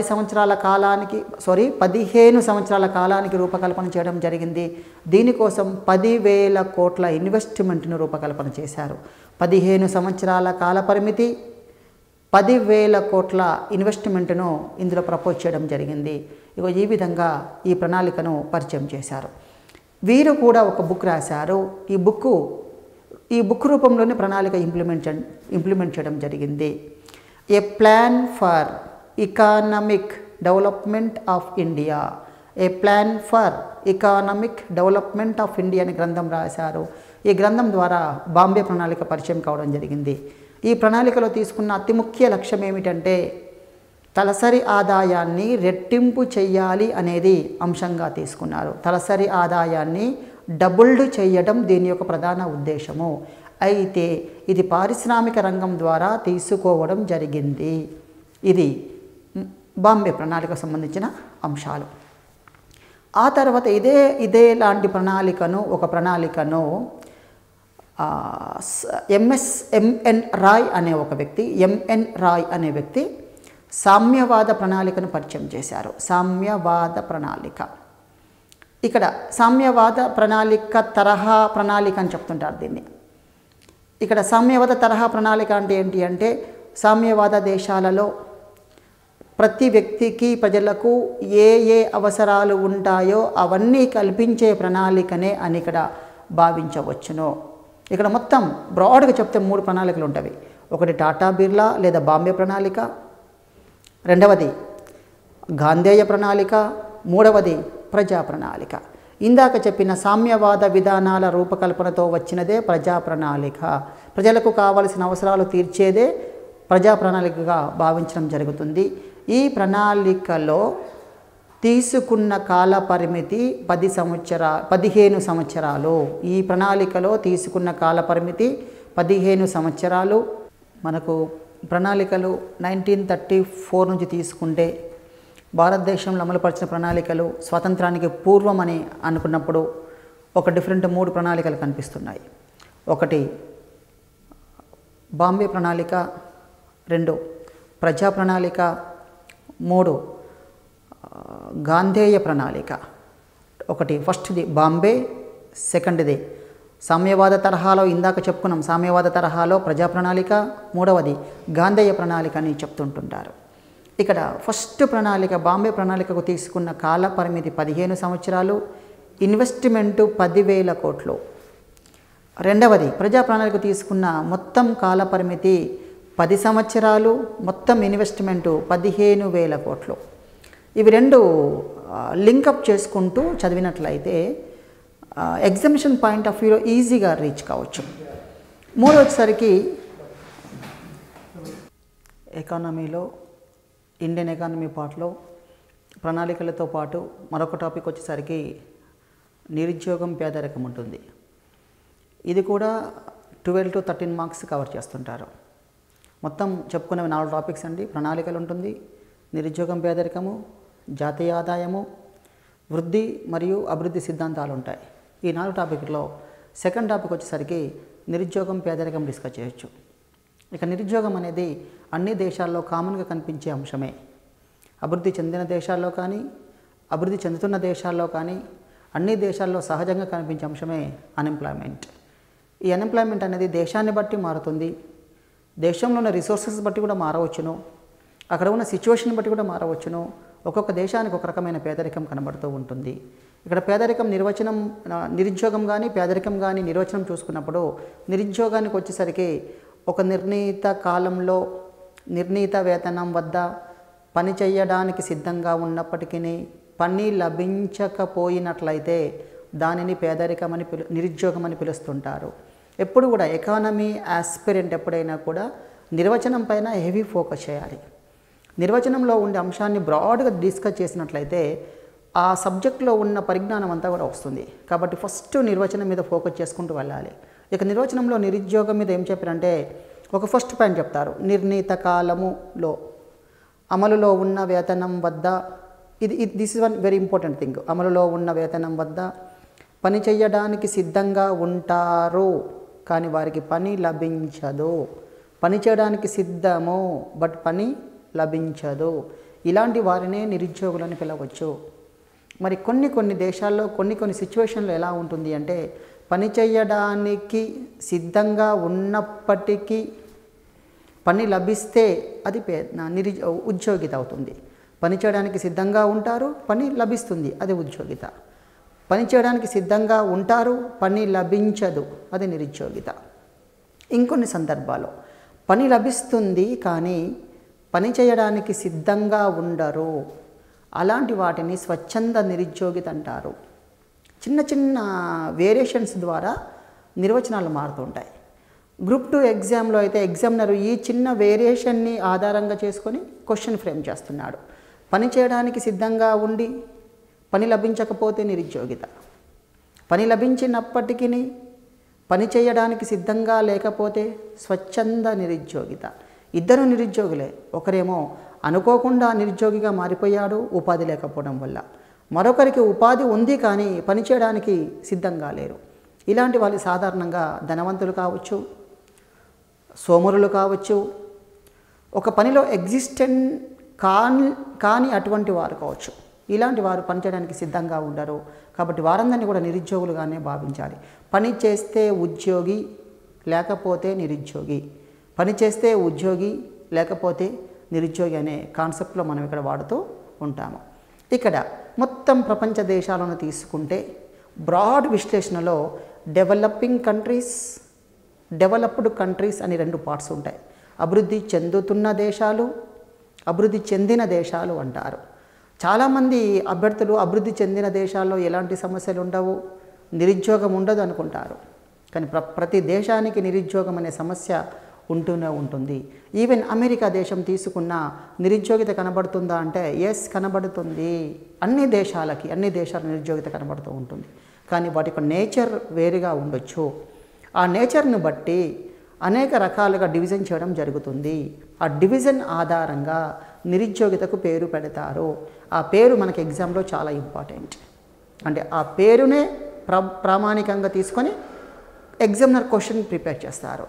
సంవత్సరాల కాలానికి రూపకల్పన చేయడం జరిగింది. దీనికోసం 10,000 కోట్ల ఇన్వెస్ట్మెంట్ను రూపకల్పన చేశారు. 15 సంవత్సరాల కాల పరిమితి, 10,000 కోట్ల ఇన్వెస్ట్మెంట్ను ఇందులో ప్రపోజ్ చేయడం జరిగింది. ఇగో ఈ విధంగా ఈ ప్రణాళికను పరిచయం చేశారు. వీరు కూడా ఒక బుక్ రాశారు. ఈ బుక్ రూపంలోనే ప్రణాళిక ఇంప్లిమెంట్ చేయడం జరిగింది. A plan for economic development of India. A plan for economic development of India అని గ్రంథం రాశారు. ఈ గ్రంథం ద్వారా బాంబే ప్రణాళిక పరిచయం కావడం జరిగింది. ఈ ప్రణాళికలో తీసుకున్న అతి ముఖ్య లక్ష్యం ఏమిటంటే తలసరి ఆదాయాన్ని రెట్టింపు చేయాలి అనేది అంశంగా తీసుకున్నారు. తలసరి ఆదాయాన్ని డబుల్డ్ చేయడం దీని యొక్క ప్రధాన ఉద్దేశము. అయితే ఇది పారిశ్రామిక రంగం ద్వారా తీసుకోవడం జరిగింది. ఇది బాంబే ప్రణాళికకు సంబంధించిన అంశాలు. ఆ తర్వాత ఇదే లాంటి ఒక ప్రణాళికను ఎంఎన్ రాయ్ అనే వ్యక్తి సామ్యవాద ప్రణాళికను పరిచయం చేశారు. సామ్యవాద ప్రణాళిక. ఇక్కడ సామ్యవాద ప్రణాళిక తరహా ప్రణాళిక అని చెప్తుంటారు దీన్ని. ఇక్కడ సామ్యవాద తరహా ప్రణాళిక అంటే ఏంటి అంటే సామ్యవాద దేశాలలో ప్రతి వ్యక్తికి, ప్రజలకు ఏ అవసరాలు ఉంటాయో అవన్నీ కల్పించే ప్రణాళికనే అని ఇక్కడ భావించవచ్చును. ఇక్కడ మొత్తం బ్రాడ్గా చెప్తే 3 ప్రణాళికలు ఉంటాయి. ఒకటి టాటా బిర్లా లేదా బాంబే ప్రణాళిక, రెండవది గాంధేయ ప్రణాళిక, మూడవది ప్రజా ప్రణాళిక. ఇందాక చెప్పిన సామ్యవాద విధానాల రూపకల్పనతో వచ్చినదే ప్రజా ప్రణాళిక. ప్రజలకు కావలసిన అవసరాలు తీర్చేదే ప్రజా ప్రణాళికగా భావించడం జరుగుతుంది. ఈ ప్రణాళికలో తీసుకున్న కాల పరిమితి 15 సంవత్సరాలు. ఈ ప్రణాళికలో తీసుకున్న కాల పరిమితి 15 సంవత్సరాలు. మనకు ప్రణాళికలు 1934 నుంచి తీసుకుంటే భారతదేశంలో అమలుపరిచిన ప్రణాళికలు స్వాతంత్రానికి పూర్వం అని అనుకున్నప్పుడు ఒక డిఫరెంట్ 3 ప్రణాళికలు కనిపిస్తున్నాయి. ఒకటి బాంబే ప్రణాళిక, 2 ప్రజా ప్రణాళిక, 3 గాంధేయ ప్రణాళిక. ఒకటి ఫస్ట్ది బాంబే, సెకండ్ది సామ్యవాద తరహాలో ఇందాక చెప్పుకున్నాం సామ్యవాద తరహాలో ప్రజా ప్రణాళిక, మూడవది గాంధేయ ప్రణాళిక అని చెప్తుంటుంటారు. ఇక్కడ ఫస్ట్ ప్రణాళిక బాంబే ప్రణాళికకు తీసుకున్న కాల పరిమితి 15 సంవత్సరాలు, ఇన్వెస్ట్మెంటు 10,000 కోట్లు. రెండవది ప్రజా ప్రణాళిక తీసుకున్న మొత్తం కాల పరిమితి 10 సంవత్సరాలు, మొత్తం ఇన్వెస్ట్మెంటు 15,000 కోట్లు. ఇవి 2 లింకప్ చేసుకుంటూ చదివినట్లయితే ఎగ్జామినేషన్ పాయింట్ ఆఫ్ వ్యూలో ఈజీగా రీచ్ కావచ్చు. మూడవసరికి ఎకానమీలో ఇండియన్ ఎకానమీ పార్ట్లో ప్రణాళికలతో పాటు మరొక టాపిక్ వచ్చేసరికి నిరుద్యోగం, పేదరికం ఉంటుంది. ఇది కూడా 12 to 13 మార్క్స్ కవర్ చేస్తుంటారు. మొత్తం చెప్పుకునేవి 4 టాపిక్స్ అండి. ప్రణాళికలు ఉంటుంది, నిరుద్యోగం, పేదరికము, జాతీయ ఆదాయము, వృద్ధి మరియు అభివృద్ధి సిద్ధాంతాలు ఉంటాయి. ఈ 4 టాపిక్లో సెకండ్ టాపిక్ వచ్చేసరికి నిరుద్యోగం, పేదరికం డిస్కస్ చేయొచ్చు. ఇక నిరుద్యోగం అనేది అన్ని దేశాల్లో కామన్గా కనిపించే అంశమే. అభివృద్ధి చెందిన దేశాల్లో కానీ, అభివృద్ధి చెందుతున్న దేశాల్లో కానీ అన్ని దేశాల్లో సహజంగా కనిపించే అంశమే అన్ఎంప్లాయ్మెంట్. ఈ అన్ఎంప్లాయ్మెంట్ అనేది దేశాన్ని బట్టి మారుతుంది, దేశంలో ఉన్న రిసోర్సెస్ బట్టి కూడా మారవచ్చును, అక్కడ ఉన్న సిచ్యువేషన్ బట్టి కూడా మారవచ్చును. ఒక్కొక్క దేశానికి ఒక రకమైన పేదరికం కనబడుతూ ఉంటుంది. ఇక్కడ పేదరికం నిర్వచనం, నిరుద్యోగం కానీ పేదరికం కానీ నిర్వచనం చూసుకున్నప్పుడు నిరుద్యోగానికి వచ్చేసరికి ఒక నిర్ణీత కాలంలో నిర్ణీత వేతనం వద్ద పని చేయడానికి సిద్ధంగా ఉన్నప్పటికీ పని లభించకపోయినట్లయితే దానిని పేదరికమని నిరుద్యోగమని పిలుస్తుంటారు. ఎప్పుడు కూడా ఎకానమీ ఆస్పిరెంట్ ఎప్పుడైనా కూడా నిర్వచనం పైన హెవీ ఫోకస్ చేయాలి. నిర్వచనంలో ఉండే అంశాన్ని బ్రాడ్గా డిస్కస్ చేసినట్లయితే ఆ సబ్జెక్ట్లో ఉన్న పరిజ్ఞానం అంతా కూడా వస్తుంది. కాబట్టి ఫస్ట్ నిర్వచనం మీద ఫోకస్ చేసుకుంటూ వెళ్ళాలి. ఇక నిర్వచనంలో నిరుద్యోగం మీద ఏం చెప్పారంటే ఒక ఫస్ట్ పాయింట్ చెప్తారు, నిర్ణీత కాలములో అమలులో ఉన్న వేతనం వద్ద, this is one very important thing, అమలులో ఉన్న వేతనం వద్ద పని చేయడానికి సిద్ధంగా ఉంటారు కానీ వారికి పని లభించదు. పని చేయడానికి సిద్ధము బట్ పని లభించదు. ఇలాంటి వారినే నిరుద్యోగులని పిలవచ్చు. మరి కొన్ని దేశాల్లో కొన్ని సిచ్యువేషన్లో ఎలా ఉంటుంది అంటే పని చేయడానికి సిద్ధంగా ఉన్నప్పటికీ పని లభిస్తే అది ఉద్యోగిత అవుతుంది. పని చేయడానికి సిద్ధంగా ఉంటారు, పని లభిస్తుంది, అది ఉద్యోగిత. పని చేయడానికి సిద్ధంగా ఉంటారు, పని లభించదు, అది నిరుద్యోగిత. ఇంకొన్ని సందర్భాల్లో పని లభిస్తుంది కానీ పని చేయడానికి సిద్ధంగా ఉండరు, అలాంటి వాటిని స్వచ్ఛంద నిరుద్యోగిత అంటారు. చిన్న వేరియేషన్స్ ద్వారా నిర్వచనాలు మారుతుంటాయి. గ్రూప్ 2 ఎగ్జామ్లో అయితే ఎగ్జామినర్ ఈ చిన్న వేరియేషన్ని ఆధారంగా చేసుకొని క్వశ్చన్ ఫ్రేమ్ చేస్తున్నాడు. పని చేయడానికి సిద్ధంగా ఉండి పని లభించకపోతే నిరుద్యోగిత, పని లభించినప్పటికీ పని చేయడానికి సిద్ధంగా లేకపోతే స్వచ్ఛంద నిరుద్యోగిత. ఇద్దరు నిరుద్యోగులే, ఒకరేమో అనుకోకుండా నిరుద్యోగిగా మారిపోయాడు ఉపాధి లేకపోవడం వల్ల, మరొకరికి ఉపాధి ఉంది కానీ పని చేయడానికి సిద్ధంగా లేరు. ఇలాంటి వాళ్ళు సాధారణంగా ధనవంతులు కావచ్చు, సోమరులు కావచ్చు, ఒక పనిలో ఎగ్జిస్టెంట్ కాని అటువంటి వారు కావచ్చు. ఇలాంటి వారు పనిచేయడానికి సిద్ధంగా ఉండరు. కాబట్టి వారందరినీ కూడా నిరుద్యోగులుగానే భావించాలి. పని చేస్తే ఉద్యోగి లేకపోతే నిరుద్యోగి, పని చేస్తే ఉద్యోగి లేకపోతే నిరుద్యోగి అనే కాన్సెప్ట్లో మనం ఇక్కడ వాడుతూ ఉంటాము. ఇక్కడ మొత్తం ప్రపంచ దేశాలను తీసుకుంటే బ్రాడ్ విశ్లేషణలో డెవలపింగ్ కంట్రీస్, డెవలప్డ్ కంట్రీస్ అని 2 పార్ట్స్ ఉంటాయి. అభివృద్ధి చెందుతున్న దేశాలు, అభివృద్ధి చెందిన దేశాలు అంటారు. చాలామంది అభ్యర్థులు అభివృద్ధి చెందిన దేశాల్లో ఎలాంటి సమస్యలు ఉండవు, నిరుద్యోగం ఉండదు అనుకుంటారు. కానీ ప్రతి దేశానికి నిరుద్యోగం అనే సమస్య ఉంటూనే ఉంటుంది. ఈవెన్ అమెరికా దేశం తీసుకున్న నిరుద్యోగిత కనబడుతుందా అంటే ఎస్ కనబడుతుంది. అన్ని దేశాల నిరుద్యోగిత కనబడుతూ ఉంటుంది. కానీ వాటి యొక్క నేచర్ వేరుగా ఉండొచ్చు. ఆ నేచర్ను బట్టి అనేక రకాలుగా డివిజన్ చేయడం జరుగుతుంది. ఆ డివిజన్ ఆధారంగా నిరుద్యోగితకు పేరు పెడతారు. ఆ పేరు మనకి ఎగ్జామ్లో చాలా ఇంపార్టెంట్. అంటే ఆ పేరునే ప్రామాణికంగా తీసుకొని ఎగ్జామినర్ క్వశ్చన్ ప్రిపేర్ చేస్తారు.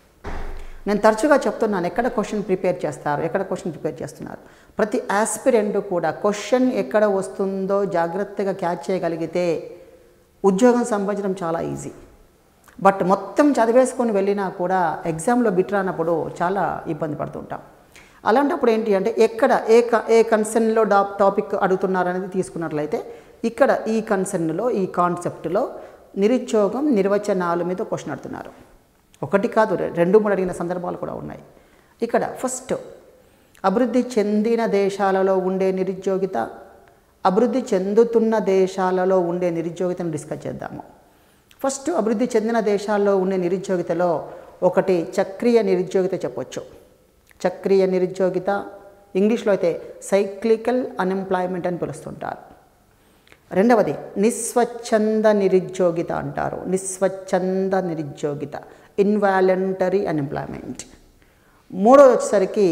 నేను తరచుగా చెప్తున్నాను, ఎక్కడ క్వశ్చన్ ప్రిపేర్ చేస్తున్నారు. ప్రతి ఆస్పిరెంట్ కూడా క్వశ్చన్ ఎక్కడ వస్తుందో జాగ్రత్తగా క్యాచ్ చేయగలిగితే ఉద్యోగం సంపాదించడం చాలా ఈజీ. బట్ మొత్తం చదివేసుకొని వెళ్ళినా కూడా ఎగ్జామ్లో బిట్ రానప్పుడు చాలా ఇబ్బంది పడుతుంటాం. అలాంటప్పుడు ఏంటి అంటే ఎక్కడ ఏ కన్సర్న్లో టాపిక్ అడుగుతున్నారనేది తీసుకున్నట్లయితే ఇక్కడ ఈ కన్సర్న్లో, ఈ కాన్సెప్ట్లో నిరుద్యోగం నిర్వచనాల మీద క్వశ్చన్ అడుగుతున్నారు. ఒకటి కాదు, 2, 3 అడిగిన సందర్భాలు కూడా ఉన్నాయి. ఇక్కడ ఫస్ట్ అభివృద్ధి చెందిన దేశాలలో ఉండే నిరుద్యోగిత, అభివృద్ధి చెందుతున్న దేశాలలో ఉండే నిరుద్యోగితను డిస్కస్ చేద్దాము. ఫస్ట్ అభివృద్ధి చెందిన దేశాల్లో ఉండే నిరుద్యోగితలో ఒకటి చక్రీయ నిరుద్యోగిత చెప్పొచ్చు. చక్రీయ నిరుద్యోగిత ఇంగ్లీష్లో అయితే సైక్లికల్ అన్ఎంప్లాయ్మెంట్ అని పిలుస్తుంటారు. రెండవది నిస్వచ్ఛంద నిరుద్యోగిత అంటారు. నిస్వచ్ఛంద నిరుద్యోగిత, ఇన్వాలంటరీ అన్ఎంప్లాయ్మెంట్. మూడోది వచ్చేసరికి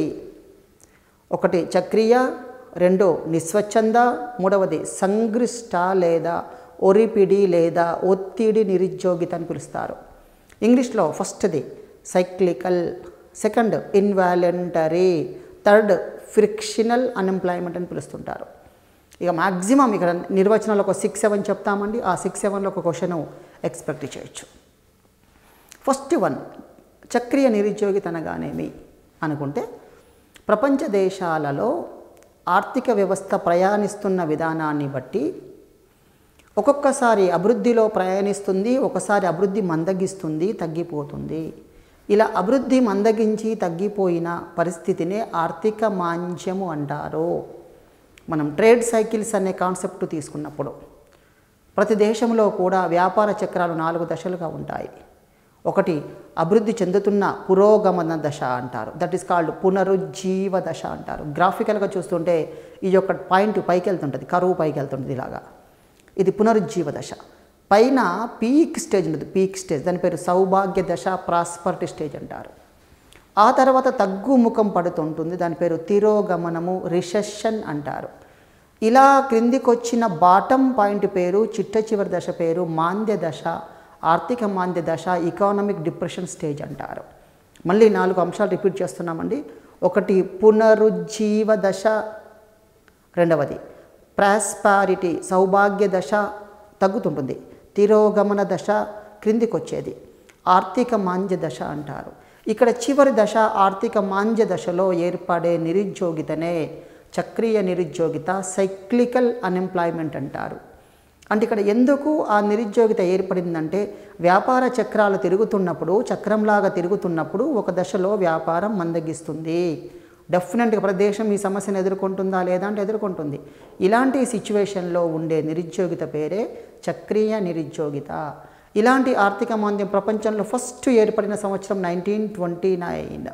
ఒకటి చక్రీయ, 2 నిస్వచ్ఛంద, 3వది సంక్లిష్ట లేదా ఒరిపిడి లేదా ఒత్తిడి నిరుద్యోగిత అని పిలుస్తారు. ఇంగ్లీష్లో ఫస్ట్ది cyclical, second involuntary, third frictional unemployment అని పిలుస్తుంటారు. ఇక మ్యాక్సిమం ఇక్కడ నిర్వచనాలు ఒక 6-7 చెప్తామండి. ఆ 6-7లో ఒక క్వశ్చన్ ఎక్స్పెక్ట్ చేయొచ్చు. ఫస్ట్ వన్ చక్రీయ నిరుద్యోగిత అనగానేమి అనుకుంటే ప్రపంచ దేశాలలో ఆర్థిక వ్యవస్థ ప్రయాణిస్తున్న విధానాన్ని బట్టి ఒక్కొక్కసారి అభివృద్ధిలో ప్రయాణిస్తుంది, ఒకసారి అభివృద్ధి మందగిస్తుంది, తగ్గిపోతుంది. ఇలా అభివృద్ధి మందగించి తగ్గిపోయిన పరిస్థితినే ఆర్థిక మాంద్యము అంటారు. మనం ట్రేడ్ సైకిల్స్ అనే కాన్సెప్ట్ తీసుకున్నప్పుడు ప్రతి దేశంలో కూడా వ్యాపార చక్రాలు 4 దశలుగా ఉంటాయి. ఒకటి అభివృద్ధి చెందుతున్న పురోగమన దశ అంటారు, దట్ ఈస్ కాల్డ్ పునరుజ్జీవ దశ అంటారు. గ్రాఫికల్గా చూస్తుంటే ఈ యొక్క పాయింట్ పైకి వెళ్తుంటుంది, కరువు పైకి వెళ్తుంటుంది ఇలాగా. ఇది పునరుజ్జీవ దశ. పైన పీక్ స్టేజ్ ఉంటుంది, పీక్ స్టేజ్, దాని పేరు సౌభాగ్య దశ, ప్రాస్పరిటీ స్టేజ్ అంటారు. ఆ తర్వాత తగ్గుముఖం పడుతుంటుంది, దాని పేరు తిరోగమనము, రిసెషన్ అంటారు. ఇలా క్రిందికి వచ్చిన బాటమ్ పాయింట్ పేరు, చిట్ట చివరి దశ పేరు మాంద్య దశ, ఆర్థిక మాంద్య దశ, ఎకనామిక్ డిప్రెషన్ స్టేజ్ అంటారు. మళ్ళీ 4 అంశాలు రిపీట్ చేస్తున్నామండి. ఒకటి పునరుజ్జీవ దశ, రెండవది ప్రాస్పారిటీ సౌభాగ్య దశ, తగ్గుతుంటుంది, తిరోగమన దశ, క్రిందికి వచ్చేది ఆర్థిక మాంద్య దశ అంటారు. ఇక్కడ చివరి దశ ఆర్థిక మాంద్య దశలో ఏర్పడే నిరుద్యోగితనే చక్రీయ నిరుద్యోగిత, సైక్లికల్ అన్ఎంప్లాయ్మెంట్ అంటారు. అంటే ఇక్కడ ఎందుకు ఆ నిరుద్యోగిత ఏర్పడిందంటే వ్యాపార చక్రాలు తిరుగుతున్నప్పుడు, చక్రంలాగా తిరుగుతున్నప్పుడు ఒక దశలో వ్యాపారం మందగిస్తుంది. డెఫినెట్గా ప్రదేశం ఈ సమస్యను ఎదుర్కొంటుందా లేదా అంటే ఎదుర్కొంటుంది. ఇలాంటి సిచ్యువేషన్లో ఉండే నిరుద్యోగిత పేరే చక్రీయ నిరుద్యోగిత. ఇలాంటి ఆర్థిక మాంద్యం ప్రపంచంలో ఫస్ట్ ఏర్పడిన సంవత్సరం 1929.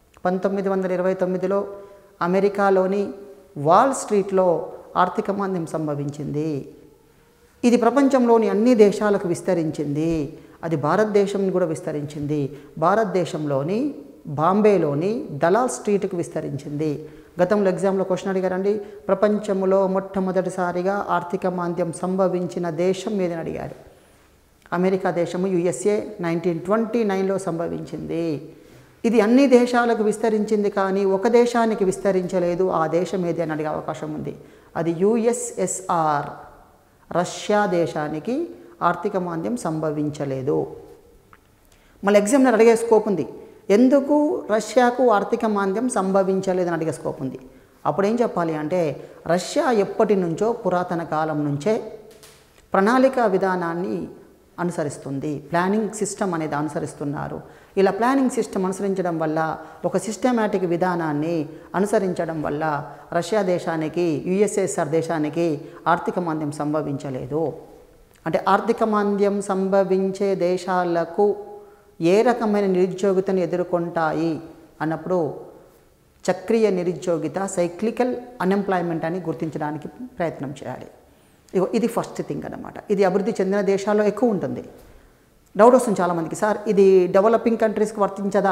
1929లో అమెరికాలోని వాల్ స్ట్రీట్లో ఆర్థిక మాంద్యం సంభవించింది. ఇది ప్రపంచంలోని అన్ని దేశాలకు విస్తరించింది. అది భారతదేశం కూడా విస్తరించింది. భారతదేశంలోని బాంబేలోని దలాల్ స్ట్రీట్కి విస్తరించింది. గతంలో ఎగ్జామ్లో క్వశ్చన్ అడిగారండి, ప్రపంచంలో మొట్టమొదటిసారిగా ఆర్థిక మాంద్యం సంభవించిన దేశం ఏదని అడిగారు. అమెరికా దేశము, USA 1929లో సంభవించింది. ఇది అన్ని దేశాలకు విస్తరించింది కానీ ఒక దేశానికి విస్తరించలేదు. ఆ దేశం ఏది అని అడిగే అవకాశం ఉంది. అది USSR, రష్యా దేశానికి ఆర్థిక మాంద్యం సంభవించలేదు. మళ్ళీ ఎగ్జామ్లో అడిగే స్కోప్ ఉంది, ఎందుకు రష్యాకు ఆర్థిక మాంద్యం సంభవించలేదని అడిగే స్కోప్ ఉంది. అప్పుడు ఏం చెప్పాలి అంటే రష్యా ఎప్పటి నుంచో పురాతన కాలం నుంచే ప్రణాళిక విధానాన్ని అనుసరిస్తుంది, ప్లానింగ్ సిస్టమ్ అనేది అనుసరిస్తున్నారు. ఇలా ప్లానింగ్ సిస్టమ్ అనుసరించడం వల్ల, ఒక సిస్టమాటిక్ విధానాన్ని అనుసరించడం వల్ల రష్యా దేశానికి, USSR దేశానికి ఆర్థిక మాంద్యం సంభవించలేదు. అంటే ఆర్థిక మాంద్యం సంభవించే దేశాలకు ఏ రకమైన నిరుద్యోగితను ఎదుర్కొంటాయి అన్నప్పుడు చక్రీయ నిరుద్యోగిత, సైక్లికల్ అన్ఎంప్లాయ్మెంట్ అని గుర్తించడానికి ప్రయత్నం చేయాలి. ఇది ఫస్ట్ థింగ్ అన్నమాట. ఇది అభివృద్ధి చెందిన దేశాల్లో ఎక్కువ ఉంటుంది. డౌట్ వస్తుంది చాలామందికి, సార్ ఇది డెవలపింగ్ కంట్రీస్కి వర్తించదా?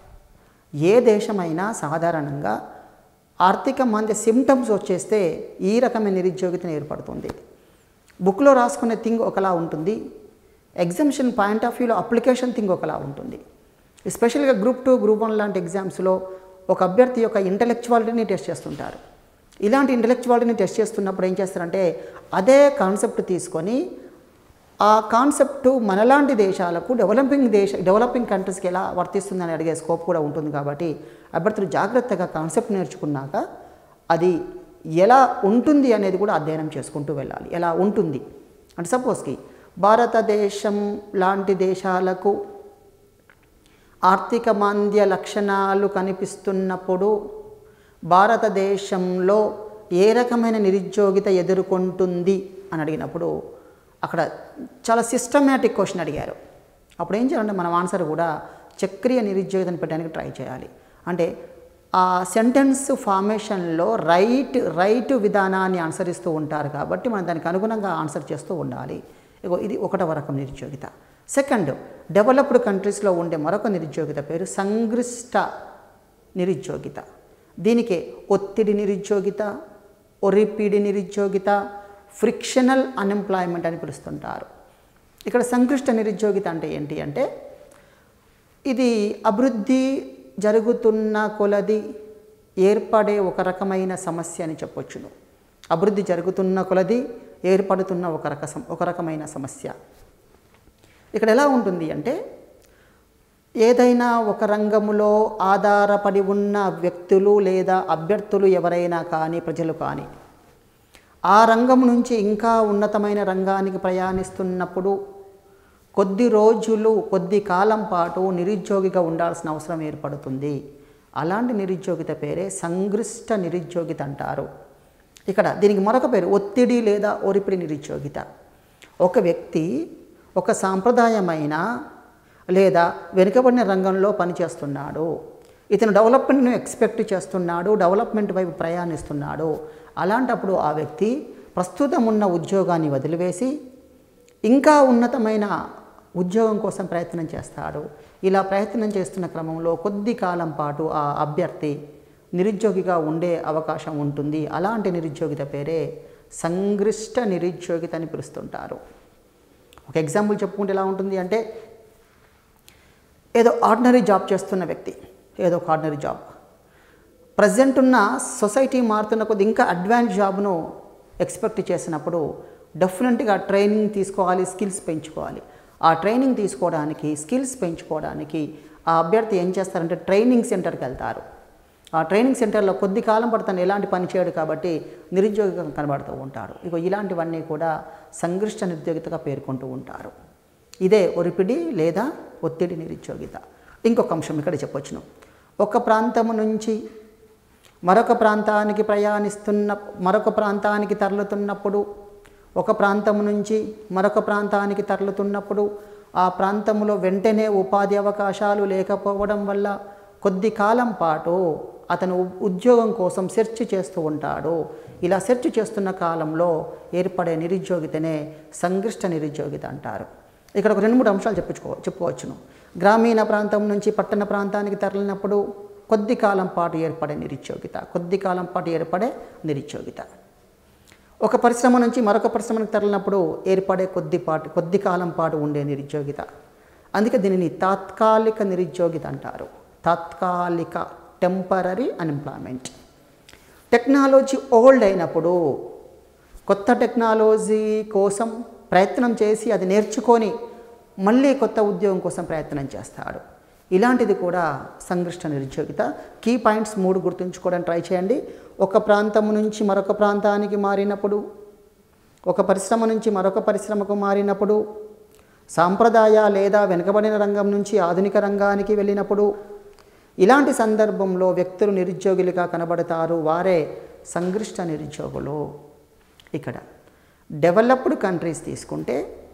ఏ దేశమైనా సాధారణంగా ఆర్థిక మాంద్య సిమ్టమ్స్ వచ్చేస్తే ఈ రకమైన నిరుద్యోగితను ఏర్పడుతుంది. బుక్లో రాసుకునే థింగ్ ఒకలా ఉంటుంది, ఎగ్జామినేషన్ పాయింట్ ఆఫ్ వ్యూలో అప్లికేషన్ థింగ్ ఒకలా ఉంటుంది. ఎస్పెషల్గా Group 2, Group 1 లాంటి ఎగ్జామ్స్లో ఒక అభ్యర్థి యొక్క ఇంటలెక్చువాలిటీని టెస్ట్ చేస్తుంటారు. ఇలాంటి ఇంటలెక్చువాలిటీని టెస్ట్ చేస్తున్నప్పుడు ఏం చేస్తారంటే అదే కాన్సెప్ట్ తీసుకొని ఆ కాన్సెప్టు మనలాంటి దేశాలకు, డెవలపింగ్ కంట్రీస్కి ఎలా వర్తిస్తుందని అడిగే స్కోప్ కూడా ఉంటుంది. కాబట్టి అభ్యర్థులు జాగ్రత్తగా కాన్సెప్ట్ నేర్చుకున్నాక అది ఎలా ఉంటుంది అనేది కూడా అధ్యయనం చేసుకుంటూ వెళ్ళాలి. ఎలా ఉంటుంది అంటే సపోజ్కి భారతదేశం లాంటి దేశాలకు ఆర్థిక మాంద్య లక్షణాలు కనిపిస్తున్నప్పుడు భారతదేశంలో ఏ రకమైన నిరుద్యోగిత ఎదుర్కొంటుంది అని అడిగినప్పుడు అక్కడ చాలా సిస్టమేటిక్ క్వశ్చన్ అడిగారు. అప్పుడు ఏం చేయాలంటే మనం ఆన్సర్ కూడా చక్రీయ నిరుద్యోగితను పెట్టడానికి ట్రై చేయాలి. అంటే ఆ సెంటెన్స్ ఫార్మేషన్లో రైట్ విధానాన్ని అనుసరిస్తూ ఉంటారు కాబట్టి మనం దానికి అనుగుణంగా ఆన్సర్ చేస్తూ ఉండాలి. ఇది ఒకటవ రకం నిరుద్యోగిత. సెకండ్, డెవలప్డ్ కంట్రీస్లో ఉండే మరొక నిరుద్యోగిత పేరు సంక్లిష్ట నిరుద్యోగిత. దీనికే ఒత్తిడి నిరుద్యోగిత, ఒరిపిడి నిరుద్యోగిత, ఫ్రిక్షనల్ అన్ఎంప్లాయ్మెంట్ అని పిలుస్తుంటారు. ఇక్కడ సంక్లిష్ట నిరుద్యోగిత అంటే ఏంటి అంటే ఇది అభివృద్ధి జరుగుతున్న కొలది ఏర్పడే ఒక రకమైన సమస్య అని చెప్పొచ్చును. అభివృద్ధి జరుగుతున్న కొలది ఏర్పడుతున్న ఒక రకమైన సమస్య. ఇక్కడ ఎలా ఉంటుంది అంటే ఏదైనా ఒక రంగంలో ఆధారపడి ఉన్న వ్యక్తులు లేదా అభ్యర్థులు ఎవరైనా కానీ, ప్రజలు కానీ ఆ రంగం నుంచి ఇంకా ఉన్నతమైన రంగానికి ప్రయాణిస్తున్నప్పుడు కొద్ది కాలం పాటు నిరుద్యోగిగా ఉండాల్సిన అవసరం ఏర్పడుతుంది. అలాంటి నిరుద్యోగిత పేరే సంక్లిష్ట నిరుద్యోగిత అంటారు. ఇక్కడ దీనికి మరొక పేరు ఒత్తిడి లేదా ఒరిపిడి నిరుద్యోగిత. ఒక వ్యక్తి ఒక సాంప్రదాయమైన లేదా వెనుకబడిన రంగంలో పనిచేస్తున్నాడు, ఇతను డెవలప్మెంట్ను ఎక్స్పెక్ట్ చేస్తున్నాడు, డెవలప్మెంట్ వైపు ప్రయాణిస్తున్నాడు. అలాంటప్పుడు ఆ వ్యక్తి ప్రస్తుతం ఉన్న ఉద్యోగాన్ని వదిలివేసి ఇంకా ఉన్నతమైన ఉద్యోగం కోసం ప్రయత్నం చేస్తాడు. ఇలా ప్రయత్నం చేస్తున్న క్రమంలో కొద్ది కాలం పాటు ఆ అభ్యర్థి నిరుద్యోగిగా ఉండే అవకాశం ఉంటుంది. అలాంటి నిరుద్యోగిత పేరే సంక్లిష్ట నిరుద్యోగిత అని పిలుస్తుంటారు. ఒక ఎగ్జాంపుల్ చెప్పుకుంటే ఎలా ఉంటుంది అంటే, ఏదో ఆర్డినరీ జాబ్ చేస్తున్న వ్యక్తి, ఏదో ఒక ఆర్డినరీ జాబ్, ప్రజెంట్ ఉన్న సొసైటీ మారుతున్న కొద్ది ఇంకా అడ్వాన్స్ జాబ్ను ఎక్స్పెక్ట్ చేసినప్పుడు డెఫినెట్గా ట్రైనింగ్ తీసుకోవాలి, స్కిల్స్ పెంచుకోవాలి. ఆ ట్రైనింగ్ తీసుకోవడానికి, స్కిల్స్ పెంచుకోవడానికి ఆ అభ్యర్థి ఏం చేస్తారంటే ట్రైనింగ్ సెంటర్కి వెళ్తారు. ఆ ట్రైనింగ్ సెంటర్లో కొద్ది కాలం పడుతాను ఎలాంటి పని చేయడు కాబట్టి నిరుద్యోగిగా కనబడుతూ ఉంటాడు. ఇలాంటివన్నీ కూడా సంక్లిష్ట నిరుద్యోగితగా పేర్కొంటూ ఉంటారు. ఇదే ఒరిపిడి లేదా ఒత్తిడి నిరుద్యోగిత. ఇంకొక అంశం ఇక్కడ చెప్పొచ్చును. ఒక ప్రాంతము నుంచి మరొక ప్రాంతానికి మరొక ప్రాంతానికి తరలుతున్నప్పుడు, ఒక ప్రాంతం నుంచి మరొక ప్రాంతానికి తరలుతున్నప్పుడు ఆ ప్రాంతంలో వెంటనే ఉపాధి అవకాశాలు లేకపోవడం వల్ల కొద్ది కాలం పాటు అతను ఉద్యోగం కోసం సెర్చ్ చేస్తూ ఉంటాడు. ఇలా సెర్చ్ చేస్తున్న కాలంలో ఏర్పడే నిరుద్యోగితనే సంక్లిష్ట నిరుద్యోగిత అంటారు. ఇక్కడ ఒక 2-3 అంశాలు చెప్పుకోవచ్చును. గ్రామీణ ప్రాంతం నుంచి పట్టణ ప్రాంతానికి తరలినప్పుడు కొద్ది కాలం పాటు ఏర్పడే నిరుద్యోగిత, ఒక పరిశ్రమ నుంచి మరొక పరిశ్రమకు తరలినప్పుడు ఏర్పడే కొద్ది కాలం పాటు ఉండే నిరుద్యోగిత. అందుకే దీనిని తాత్కాలిక నిరుద్యోగిత అంటారు. తాత్కాలిక, టెంపరరీ అన్ఎంప్లాయ్మెంట్. టెక్నాలజీ ఓల్డ్ అయినప్పుడు కొత్త టెక్నాలజీ కోసం ప్రయత్నం చేసి అది నేర్చుకొని మళ్ళీ కొత్త ఉద్యోగం కోసం ప్రయత్నం చేస్తాడు. ఇలాంటిది కూడా సంక్లిష్ట నిరుద్యోగిత. కీ పాయింట్స్ 3 గుర్తుంచుకోవడానికి ట్రై చేయండి. ఒక ప్రాంతం నుంచి మరొక ప్రాంతానికి మారినప్పుడు, ఒక పరిశ్రమ నుంచి మరొక పరిశ్రమకు మారినప్పుడు, సాంప్రదాయ లేదా వెనుకబడిన రంగం నుంచి ఆధునిక రంగానికి వెళ్ళినప్పుడు, ఇలాంటి సందర్భంలో వ్యక్తులు నిరుద్యోగులుగా కనబడతారు. వారే సంక్లిష్ట నిరుద్యోగులు. ఇక్కడ డెవలప్డ్ కంట్రీస్ తీసుకుంటే,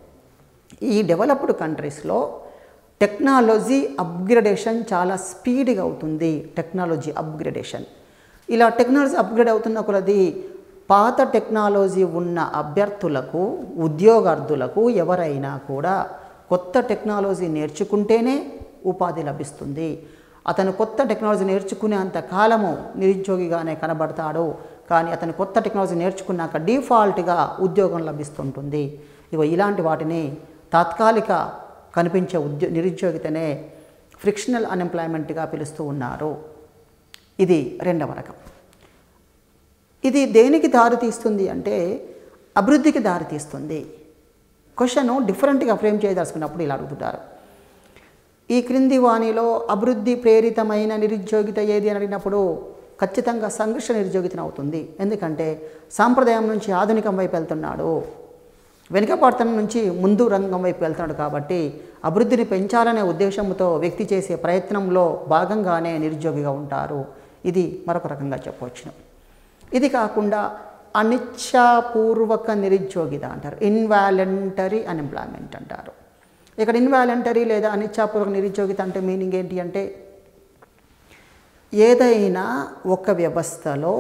ఈ డెవలప్డ్ కంట్రీస్లో టెక్నాలజీ అప్గ్రేడేషన్ చాలా స్పీడ్గా అవుతుంది. టెక్నాలజీ అప్గ్రేడేషన్, ఇలా టెక్నాలజీ అప్గ్రేడ్ అవుతున్న కొలది పాత టెక్నాలజీ ఉన్న అభ్యర్థులకు, ఉద్యోగార్థులకు ఎవరైనా కూడా కొత్త టెక్నాలజీ నేర్చుకుంటేనే ఉపాధి లభిస్తుంది. అతను కొత్త టెక్నాలజీ నేర్చుకునే అంత కాలము నిరుద్యోగిగానే కనబడతాడు. కానీ అతను కొత్త టెక్నాలజీ నేర్చుకున్నాక డిఫాల్ట్గా ఉద్యోగం లభిస్తుంటుంది. ఇలాంటి వాటిని తాత్కాలిక కనిపించే నిరుద్యోగితనే ఫ్రిక్షనల్ అన్ఎంప్లాయ్మెంట్గా పిలుస్తూ ఉన్నారు. ఇది 2వ రకం. ఇది దేనికి దారితీస్తుంది అంటే అభివృద్ధికి దారితీస్తుంది. క్వశ్చన్ డిఫరెంట్గా ఫ్రేమ్ చేయదలుచుకున్నప్పుడు ఇలా అడుగుతుంటారు. ఈ క్రింది వాణిలో అభివృద్ధి ప్రేరితమైన నిరుద్యోగిత ఏది అని అడిగినప్పుడు ఖచ్చితంగా సంక్లిష్ట నిరుద్యోగిత అవుతుంది. ఎందుకంటే సాంప్రదాయం నుంచి ఆధునికం వైపు వెళ్తున్నాడు, వెనుకబడతనం నుంచి ముందు రంగం వైపు వెళ్తున్నాడు. కాబట్టి అభివృద్ధిని పెంచాలనే ఉద్దేశంతో వ్యక్తి చేసే ప్రయత్నంలో భాగంగానే నిరుద్యోగిగా ఉంటారు. ఇది మరొక రకంగా చెప్పవచ్చు. ఇది కాకుండా అనిచ్ఛాపూర్వక నిరుద్యోగిత అంటారు. ఇన్వాలంటరీ అన్ఎంప్లాయ్మెంట్ అంటారు. ఇక్కడ ఇన్వాలంటరీ లేదా అనిచ్ఛాపూర్వక నిరుద్యోగిత అంటే మీనింగ్ ఏంటి అంటే, ఏదైనా ఒక వ్యవస్థలో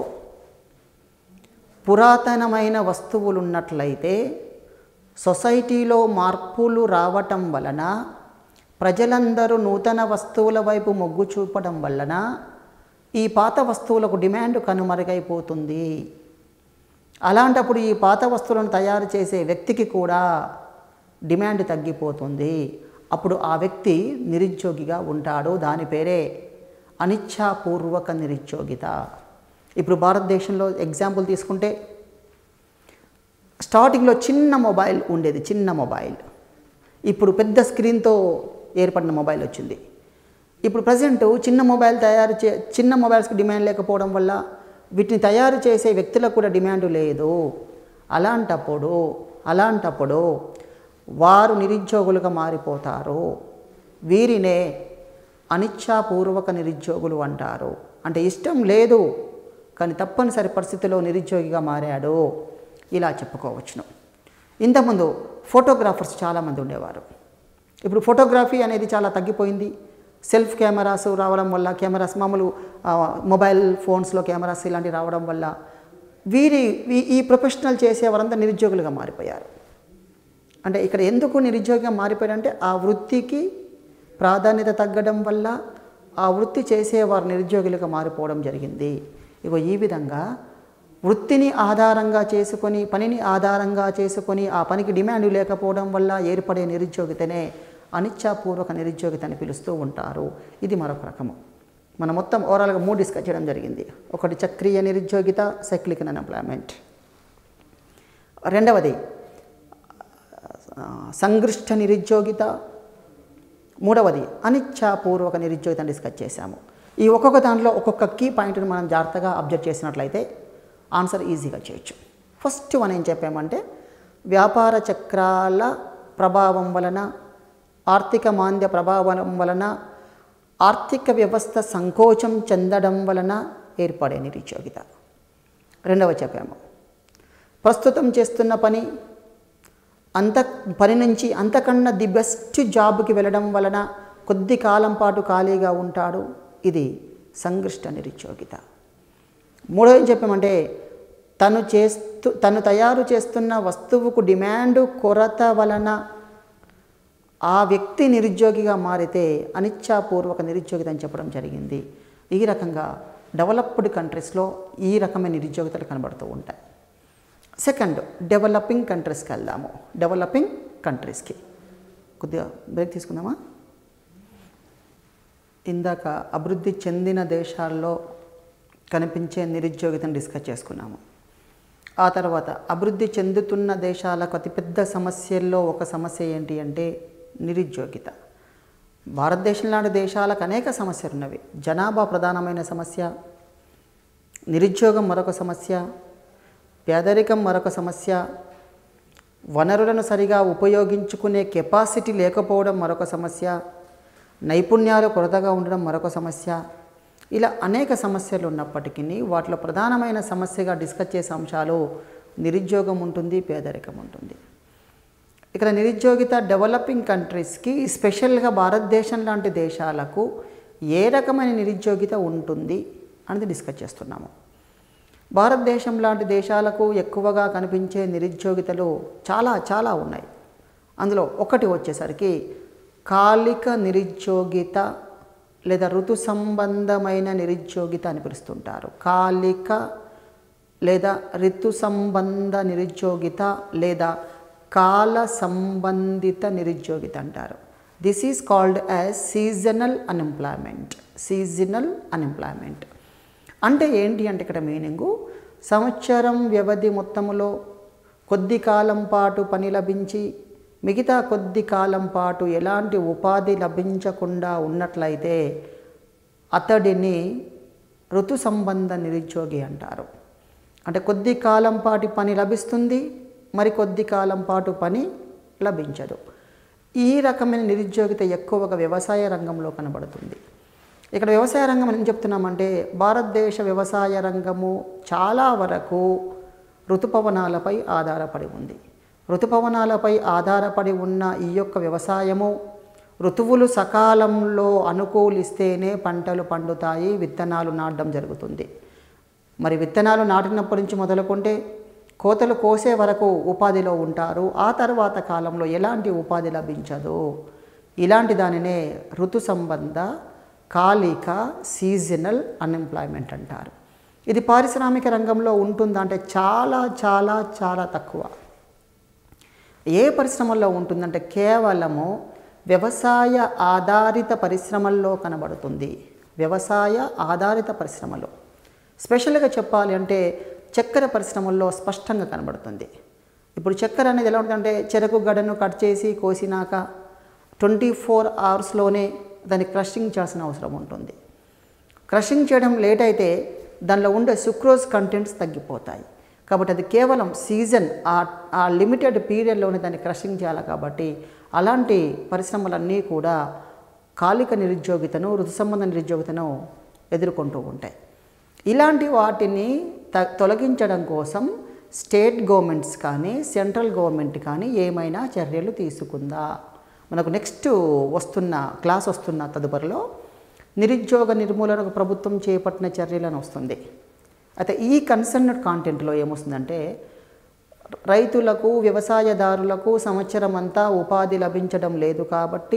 పురాతనమైన వస్తువులు ఉన్నట్లయితే సొసైటీలో మార్పులు రావటం వలన, ప్రజలందరూ నూతన వస్తువుల వైపు మొగ్గు చూపడం వలన ఈ పాత వస్తువులకు డిమాండ్ కనుమరుగైపోతుంది. అలాంటప్పుడు ఈ పాత వస్తువులను తయారు చేసే వ్యక్తికి కూడా డిమాండ్ తగ్గిపోతుంది. అప్పుడు ఆ వ్యక్తి నిరుద్యోగిగా ఉంటాడు. దాని పేరే అనిచ్ఛాపూర్వక నిరుద్యోగిత. ఇప్పుడు భారతదేశంలో ఎగ్జాంపుల్ తీసుకుంటే, స్టార్టింగ్లో చిన్న మొబైల్ ఉండేది, చిన్న మొబైల్. ఇప్పుడు పెద్ద స్క్రీన్తో ఏర్పడిన మొబైల్ వచ్చింది. ఇప్పుడు ప్రజెంట్ చిన్న మొబైల్స్కి డిమాండ్ లేకపోవడం వల్ల వీటిని తయారు చేసే వ్యక్తులకు కూడా డిమాండ్ లేదు. అలాంటప్పుడు వారు నిరుద్యోగులుగా మారిపోతారు. వీరినే అనిచ్ఛాపూర్వక నిరుద్యోగులు అంటారు. అంటే ఇష్టం లేదు, కానీ తప్పనిసరి పరిస్థితిలో నిరుద్యోగిగా మారాడు, ఇలా చెప్పుకోవచ్చును. ఇంతకుముందు ఫోటోగ్రాఫర్స్ చాలామంది ఉండేవారు. ఇప్పుడు ఫోటోగ్రఫీ అనేది చాలా తగ్గిపోయింది. సెల్ఫ్ కెమెరాస్ రావడం వల్ల, కెమెరాస్ మామూలు మొబైల్ ఫోన్స్లో కెమెరాస్ ఇలాంటివి రావడం వల్ల ఈ ప్రొఫెషనల్ చేసేవారంతా నిరుద్యోగులుగా మారిపోయారు. అంటే ఇక్కడ ఎందుకు నిరుద్యోగిగా మారిపోయారంటే ఆ వృత్తికి ప్రాధాన్యత తగ్గడం వల్ల ఆ వృత్తి చేసేవారు నిరుద్యోగులుగా మారిపోవడం జరిగింది. ఇగో ఈ విధంగా వృత్తిని ఆధారంగా చేసుకొని, పనిని ఆధారంగా చేసుకొని ఆ పనికి డిమాండ్ లేకపోవడం వల్ల ఏర్పడే నిరుద్యోగితనే అనిచ్ఛాపూర్వక నిరుద్యోగిత అని పిలుస్తూ ఉంటారు. ఇది మరొక రకము. మనం మొత్తం ఓవరాల్గా 3 డిస్కస్ చేయడం జరిగింది. ఒకటి చక్రీయ నిరుద్యోగిత, సైక్లికల్ అన్ఎంప్లాయ్మెంట్. రెండవది సంఘర్ష నిరుద్యోగిత. మూడవది అనిచ్ఛాపూర్వక నిరుద్యోగిత డిస్కస్ చేశాము. ఈ ఒక్కొక్క దాంట్లో ఒక్కొక్క కీ పాయింట్ని మనం జాగ్రత్తగా అబ్జర్వ్ చేసినట్లయితే ఆన్సర్ ఈజీగా చేయొచ్చు. ఫస్ట్ మనం ఏం చెప్పామంటే వ్యాపార చక్రాల ప్రభావం వలన, ఆర్థిక మాంద్య ప్రభావం వలన, ఆర్థిక వ్యవస్థ సంకోచం చెందడం వలన ఏర్పడే నిరుద్యోగిత. రెండవ చెప్పాము ప్రస్తుతం చేస్తున్న పని నుంచి అంతకన్నా ది బెస్ట్ జాబ్కి వెళ్ళడం వలన కొద్ది కాలం పాటు ఖాళీగా ఉంటాడు. ఇది సంఘర్ష నిరుద్యోగిత. మూడవ ఏం చెప్పామంటే తను తయారు చేస్తున్న వస్తువుకు డిమాండ్ కొరత వలన ఆ వ్యక్తి నిరుద్యోగిగా మారితే అనిచ్ఛాపూర్వక నిరుద్యోగిత అని చెప్పడం జరిగింది. ఈ రకంగా డెవలప్డ్ కంట్రీస్లో ఈ రకమైన నిరుద్యోగితలు కనబడుతూ ఉంటాయి. సెకండ్ డెవలపింగ్ కంట్రీస్కి వెళ్దాము. డెవలపింగ్ కంట్రీస్కి కొద్దిగా బ్రేక్ తీసుకుందామా. ఇందాక అభివృద్ధి చెందిన దేశాల్లో కనిపించే నిరుద్యోగితను డిస్కస్ చేసుకున్నాము. ఆ తర్వాత అభివృద్ధి చెందుతున్న దేశాలకు అతిపెద్ద సమస్యల్లో ఒక సమస్య ఏంటి అంటే నిరుద్యోగిత. భారతదేశం లాంటి దేశాలకు అనేక సమస్యలు ఉన్నవి. జనాభా ప్రధానమైన సమస్య, నిరుద్యోగం మరొక సమస్య, పేదరికం మరొక సమస్య, వనరులను సరిగా ఉపయోగించుకునే కెపాసిటీ లేకపోవడం మరొక సమస్య, నైపుణ్యాలు కొరతగా ఉండడం మరొక సమస్య. ఇలా అనేక సమస్యలు ఉన్నప్పటికీ వాటిలో ప్రధానమైన సమస్యగా డిస్కస్ చేసే అంశాలు నిరుద్యోగం ఉంటుంది, పేదరికం ఉంటుంది. ఇక్కడ నిరుద్యోగిత డెవలపింగ్ కంట్రీస్కి, స్పెషల్గా భారతదేశం లాంటి దేశాలకు ఏ రకమైన నిరుద్యోగిత ఉంటుంది అనేది డిస్కస్ చేస్తున్నాము. భారతదేశం లాంటి దేశాలకు ఎక్కువగా కనిపించే నిరుద్యోగితలు చాలా ఉన్నాయి. అందులో ఒకటి వచ్చేసరికి కాలిక నిరుద్యోగిత లేదా ఋతు సంబంధమైన నిరుద్యోగిత అని పిలుస్తుంటారు. కాలిక లేదా ఋతు సంబంధ నిరుద్యోగిత లేదా కాల సంబంధిత నిరుద్యోగిత అంటారు. This is called as seasonal unemployment. Seasonal unemployment అంటే ఏంటి అంటే ఇక్కడ మీనింగు సంవత్సరం వ్యవధి మొత్తములో కొద్ది కాలం పాటు పని లభించి మిగతా కొద్ది కాలం పాటు ఎలాంటి ఉపాధి లభించకుండా ఉన్నట్లయితే అతడిని ఋతు సంబంధ నిరుద్యోగి అంటారు. అంటే కొద్ది కాలం పాటు పని లభిస్తుంది, మరి కొద్ది కాలం పాటు పని లభించదు. ఈ రకమైన నిరుద్యోగిత ఎక్కువగా వ్యవసాయ రంగంలో కనబడుతుంది. ఇక్కడ వ్యవసాయ రంగం ఏం చెప్తున్నామంటే భారతదేశ వ్యవసాయ రంగము చాలా వరకు ఋతుపవనాలపై ఆధారపడి ఉంది. ఋతుపవనాలపై ఆధారపడి ఉన్న ఈ యొక్క వ్యవసాయము ఋతువులు సకాలంలో అనుకూలిస్తేనే పంటలు పండుతాయి, విత్తనాలు నాటడం జరుగుతుంది. మరి విత్తనాలు నాటినప్పటి నుంచి మొదలుకుంటే కోతలు కోసే వరకు ఉపాధిలో ఉంటారు. ఆ తర్వాత కాలంలో ఎలాంటి ఉపాధి లభించదు. ఇలాంటి దానినే ఋతు సంబంధ కాలిక సీజనల్ అన్ఎంప్లాయ్మెంట్ అంటారు. ఇది పారిశ్రామిక రంగంలో ఉంటుందా అంటే చాలా తక్కువ. ఏ పరిశ్రమల్లో ఉంటుందంటే కేవలము వ్యవసాయ ఆధారిత పరిశ్రమల్లో కనబడుతుంది. వ్యవసాయ ఆధారిత పరిశ్రమలో స్పెషల్గా చెప్పాలి అంటే చక్కెర పరిశ్రమల్లో స్పష్టంగా కనబడుతుంది. ఇప్పుడు చక్కెర అనేది ఎలా ఉంటుందంటే చెరకు గడను కట్ చేసి కోసినాక 24 అవర్స్లోనే దాన్ని క్రషింగ్ చేయాల్సిన అవసరం ఉంటుంది. క్రషింగ్ చేయడం లేట్ అయితే దానిలో ఉండే సుక్రోజ్ కంటెంట్స్ తగ్గిపోతాయి. కాబట్టి అది కేవలం సీజన్ ఆ లిమిటెడ్ పీరియడ్లోనే దాన్ని క్రషింగ్ చేయాలి. కాబట్టి అలాంటి పరిశ్రమలన్నీ కూడా కాలిక నిరుద్యోగితను, ఋతు సంబంధ నిరుద్యోగితను ఎదుర్కొంటూ ఉంటాయి. ఇలాంటి వాటిని తొలగించడం కోసం స్టేట్ గవర్నమెంట్స్ కానీ సెంట్రల్ గవర్నమెంట్ కానీ ఏమైనా చర్యలు తీసుకుందా? మనకు నెక్స్ట్ క్లాస్ వస్తున్న తదుపరిలో నిరుద్యోగ నిర్మూలనకు ప్రభుత్వం చేపట్టిన చర్యలను వస్తుంది. అయితే ఈ కన్సర్న్డ్ కాంటెంట్లో ఏమొస్తుందంటే, రైతులకు వ్యవసాయదారులకు సంవత్సరం అంతా ఉపాధి లభించడం లేదు కాబట్టి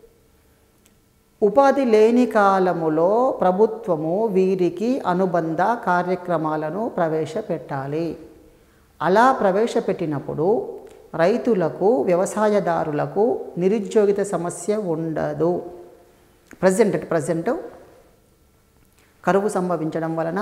ఉపాధి లేని కాలములో ప్రభుత్వము వీరికి అనుబంధ కార్యక్రమాలను ప్రవేశపెట్టాలి. అలా ప్రవేశపెట్టినప్పుడు రైతులకు వ్యవసాయదారులకు నిరుద్యోగిత సమస్య ఉండదు. ప్రజెంట్ కరువు సంభవించడం వలన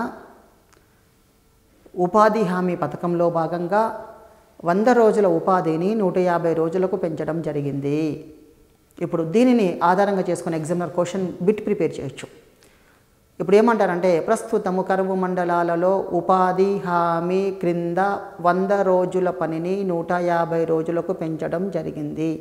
ఉపాధి హామీ పథకంలో భాగంగా 100 రోజుల ఉపాధిని 150 రోజులకు పెంచడం జరిగింది. ఇప్పుడు దీనిని ఆధారంగా చేసుకుని ఎగ్జామినర్ క్వశ్చన్ బిట్ ప్రిపేర్ చేయొచ్చు. ఇప్పుడు ఏమంటారంటే, ప్రస్తుతము కరువు మండలాలలో ఉపాధి హామీ క్రింద 100 రోజుల పనిని 150 రోజులకు పెంచడం జరిగింది.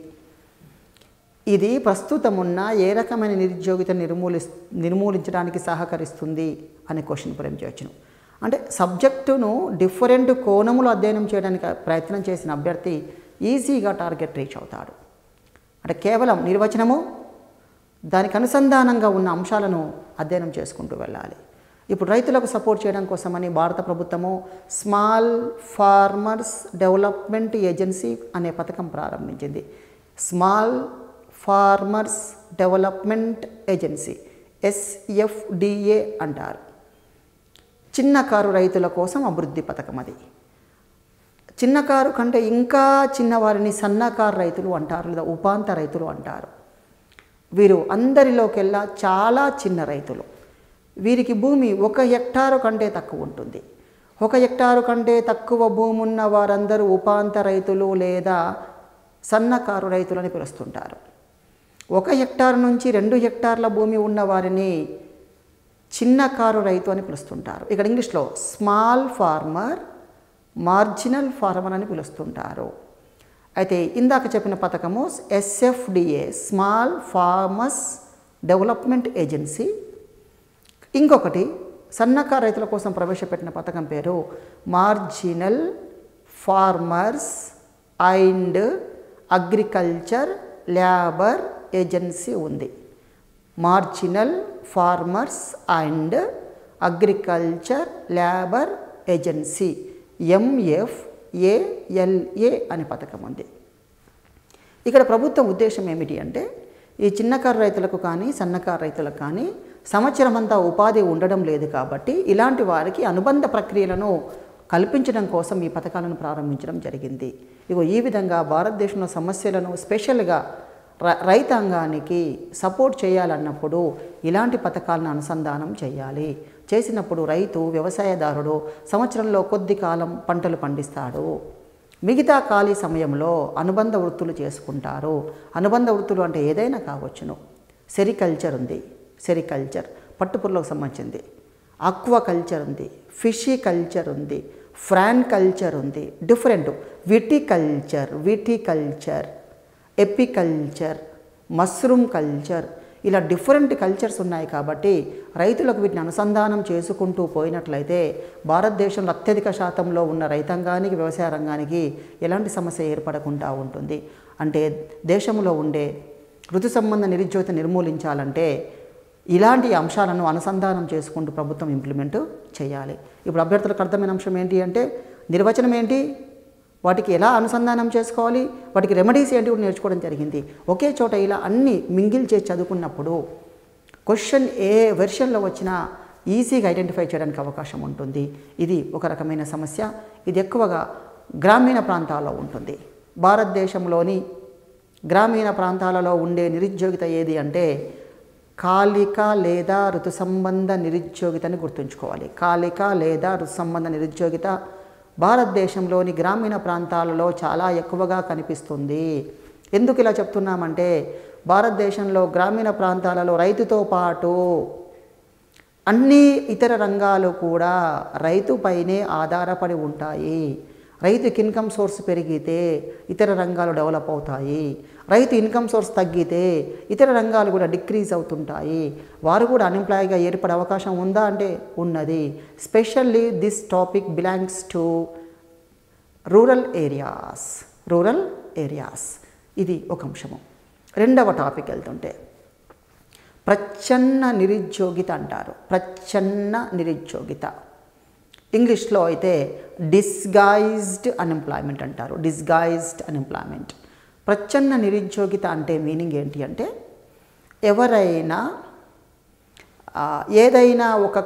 ఇది ప్రస్తుతమున్న ఏ రకమైన నిరుద్యోగిత నిర్మూలించడానికి సహకరిస్తుంది అనే క్వశ్చన్ ఫ్రేమ్ చేయొచ్చును. అంటే సబ్జెక్టును డిఫరెంట్ కోణములు అధ్యయనం చేయడానికి ప్రయత్నం చేసిన అభ్యర్థి ఈజీగా టార్గెట్ రీచ్ అవుతాడు. అంటే కేవలం నిర్వచనము, దానికి అనుసంధానంగా ఉన్న అంశాలను అధ్యయనం చేసుకుంటూ వెళ్ళాలి. ఇప్పుడు రైతులకు సపోర్ట్ చేయడం కోసమని భారత ప్రభుత్వము స్మాల్ ఫార్మర్స్ డెవలప్మెంట్ ఏజెన్సీ అనే పథకం ప్రారంభించింది. Small farmers development agency, SFDA అంటారు. చిన్నకారు రైతుల కోసం అభివృద్ధి పథకం అది. చిన్నకారు కంటే ఇంకా చిన్నవారిని సన్నకారు రైతులు అంటారు, లేదా ఉపాంత రైతులు అంటారు. వీరు అందరిలోకెల్లా చాలా చిన్న రైతులు. వీరికి భూమి 1 హెక్టారు కంటే తక్కువ ఉంటుంది. 1 హెక్టారు కంటే తక్కువ భూమి ఉన్న వారందరూ ఉపాంత రైతులు లేదా సన్నకారు రైతులు అని పిలుస్తుంటారు. 1 హెక్టార్ నుంచి 2 హెక్టార్ల భూమి ఉన్న వారిని చిన్నకారు రైతు అని పిలుస్తుంటారు. ఇక్కడ ఇంగ్లీష్లో స్మాల్ ఫార్మర్, మార్జినల్ ఫార్మర్ అని పిలుస్తుంటారు. అయితే ఇందాక చెప్పిన పథకము SFDA, small farmers development agency. ఇంకొకటి సన్నకారు రైతుల కోసం ప్రవేశపెట్టిన పథకం పేరు marginal farmers and agriculture labour agency ఉంది. Marginal farmers and agriculture labour agency, MFALA అనే పథకం ఉంది. ఇక్కడ ప్రభుత్వం ఉద్దేశం ఏమిటి అంటే, ఈ చిన్నకారు రైతులకు కానీ సన్నకారు రైతులకు కానీ సంవత్సరం అంతా ఉపాధి ఉండడం లేదు కాబట్టి ఇలాంటి వారికి అనుబంధ ప్రక్రియలను కల్పించడం కోసం ఈ పథకాలను ప్రారంభించడం జరిగింది. ఇగో ఈ విధంగా భారతదేశంలో సమస్యలను స్పెషల్గా రైతాంగానికి సపోర్ట్ చేయాలన్నప్పుడు ఇలాంటి పథకాలను అనుసంధానం చేయాలి. చేసినప్పుడు రైతు వ్యవసాయదారుడు సంవత్సరంలో కొద్ది కాలం పంటలు పండిస్తాడు. మిగతా ఖాళీ సమయంలో అనుబంధ వృత్తులు చేసుకుంటారు. అనుబంధ వృత్తులు అంటే ఏదైనా కావచ్చును. సెరికల్చర్ ఉంది, సెరికల్చర్ పట్టుపురులకు సంబంధించింది. ఆక్వా కల్చర్ ఉంది, ఫిషీ కల్చర్ ఉంది, ఫ్రాన్ కల్చర్ ఉంది, different viticulture, apiculture, mushroom culture, ఇలా డిఫరెంట్ కల్చర్స్ ఉన్నాయి. కాబట్టి రైతులకు వీటిని అనుసంధానం చేసుకుంటూ పోయినట్లయితే భారతదేశంలో అత్యధిక శాతంలో ఉన్న రైతాంగానికి, వ్యవసాయ రంగానికి ఎలాంటి సమస్య ఏర్పడకుండా ఉంటుంది. అంటే దేశంలో ఉండే ఋతు సంబంధ నిరుద్యోగిత నిర్మూలించాలంటే ఇలాంటి అంశాలను అనుసంధానం చేసుకుంటూ ప్రభుత్వం ఇంప్లిమెంట్ చేయాలి. ఇప్పుడు అభ్యర్థులకు అర్థమైన అంశం ఏంటి అంటే, నిర్వచనం ఏంటి, వాటికి ఎలా అనుసంధానం చేసుకోవాలి, వాటికి రెమెడీస్ ఏంటి కూడా నేర్చుకోవడం జరిగింది. ఒకే చోట ఇలా అన్ని మింగిల్ చేసి చదువుకున్నప్పుడు క్వశ్చన్ ఏ వెర్షన్లో వచ్చినా ఈజీగా ఐడెంటిఫై చేయడానికి అవకాశం ఉంటుంది. ఇది ఒక రకమైన సమస్య. ఇది ఎక్కువగా గ్రామీణ ప్రాంతాల్లో ఉంటుంది. భారతదేశంలోని గ్రామీణ ప్రాంతాలలో ఉండే నిరుద్యోగిత ఏది అంటే కాలిక లేదా ఋతు సంబంధ నిరుద్యోగితని గుర్తుంచుకోవాలి. కాలిక లేదా ఋతు సంబంధ నిరుద్యోగిత భారతదేశంలోని గ్రామీణ ప్రాంతాలలో చాలా ఎక్కువగా కనిపిస్తుంది. ఎందుకు ఇలా చెప్తున్నామంటే, భారతదేశంలో గ్రామీణ ప్రాంతాలలో రైతుతో పాటు అన్ని ఇతర రంగాలు కూడా రైతుపైనే ఆధారపడి ఉంటాయి. రైతుకి ఇన్కమ్ సోర్స్ పెరిగితే ఇతర రంగాలు డెవలప్ అవుతాయి. రైతు ఇన్కమ్ సోర్స్ తగ్గితే ఇతర రంగాలు కూడా డిక్రీజ్ అవుతుంటాయి, వారు కూడా అన్ఎంప్లాయ్గా ఏర్పడే అవకాశం ఉందా అంటే ఉన్నది. Specially this topic belongs to rural areas. ఇది ఒక అంశము. రెండవ టాపిక్ వెళ్తుంటే ప్రచ్ఛన్న నిరుద్యోగిత అంటారు. ప్రచ్ఛన్న నిరుద్యోగిత ఇంగ్లీష్లో అయితే డిస్గైజ్డ్ అన్ఎంప్లాయ్మెంట్ అంటారు. Disguised unemployment. ప్రచ్ఛన్న నిరుద్యోగిత అంటే మీనింగ్ ఏంటి అంటే ఎవరైనా ఏదైనా ఒక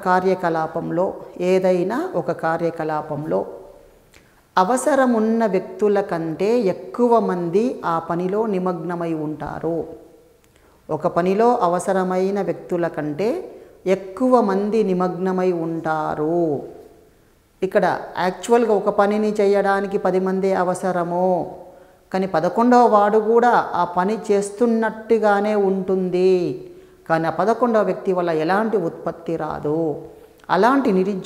కార్యకలాపంలో అవసరం ఉన్న వ్యక్తుల కంటే ఎక్కువ మంది ఆ పనిలో నిమగ్నమై ఉంటారు. ఒక పనిలో అవసరమైన వ్యక్తుల కంటే ఎక్కువ మంది నిమగ్నమై ఉంటారు. ఇక్కడ యాక్చువల్గా ఒక పనిని చేయడానికి 10 మంది అవసరము, కానీ 11వ వాడు కూడా ఆ పని చేస్తున్నట్టుగానే ఉంటుంది, కానీ ఆ 11వ వ్యక్తి వల్ల ఎలాంటి ఉత్పత్తి రాదు. అలాంటి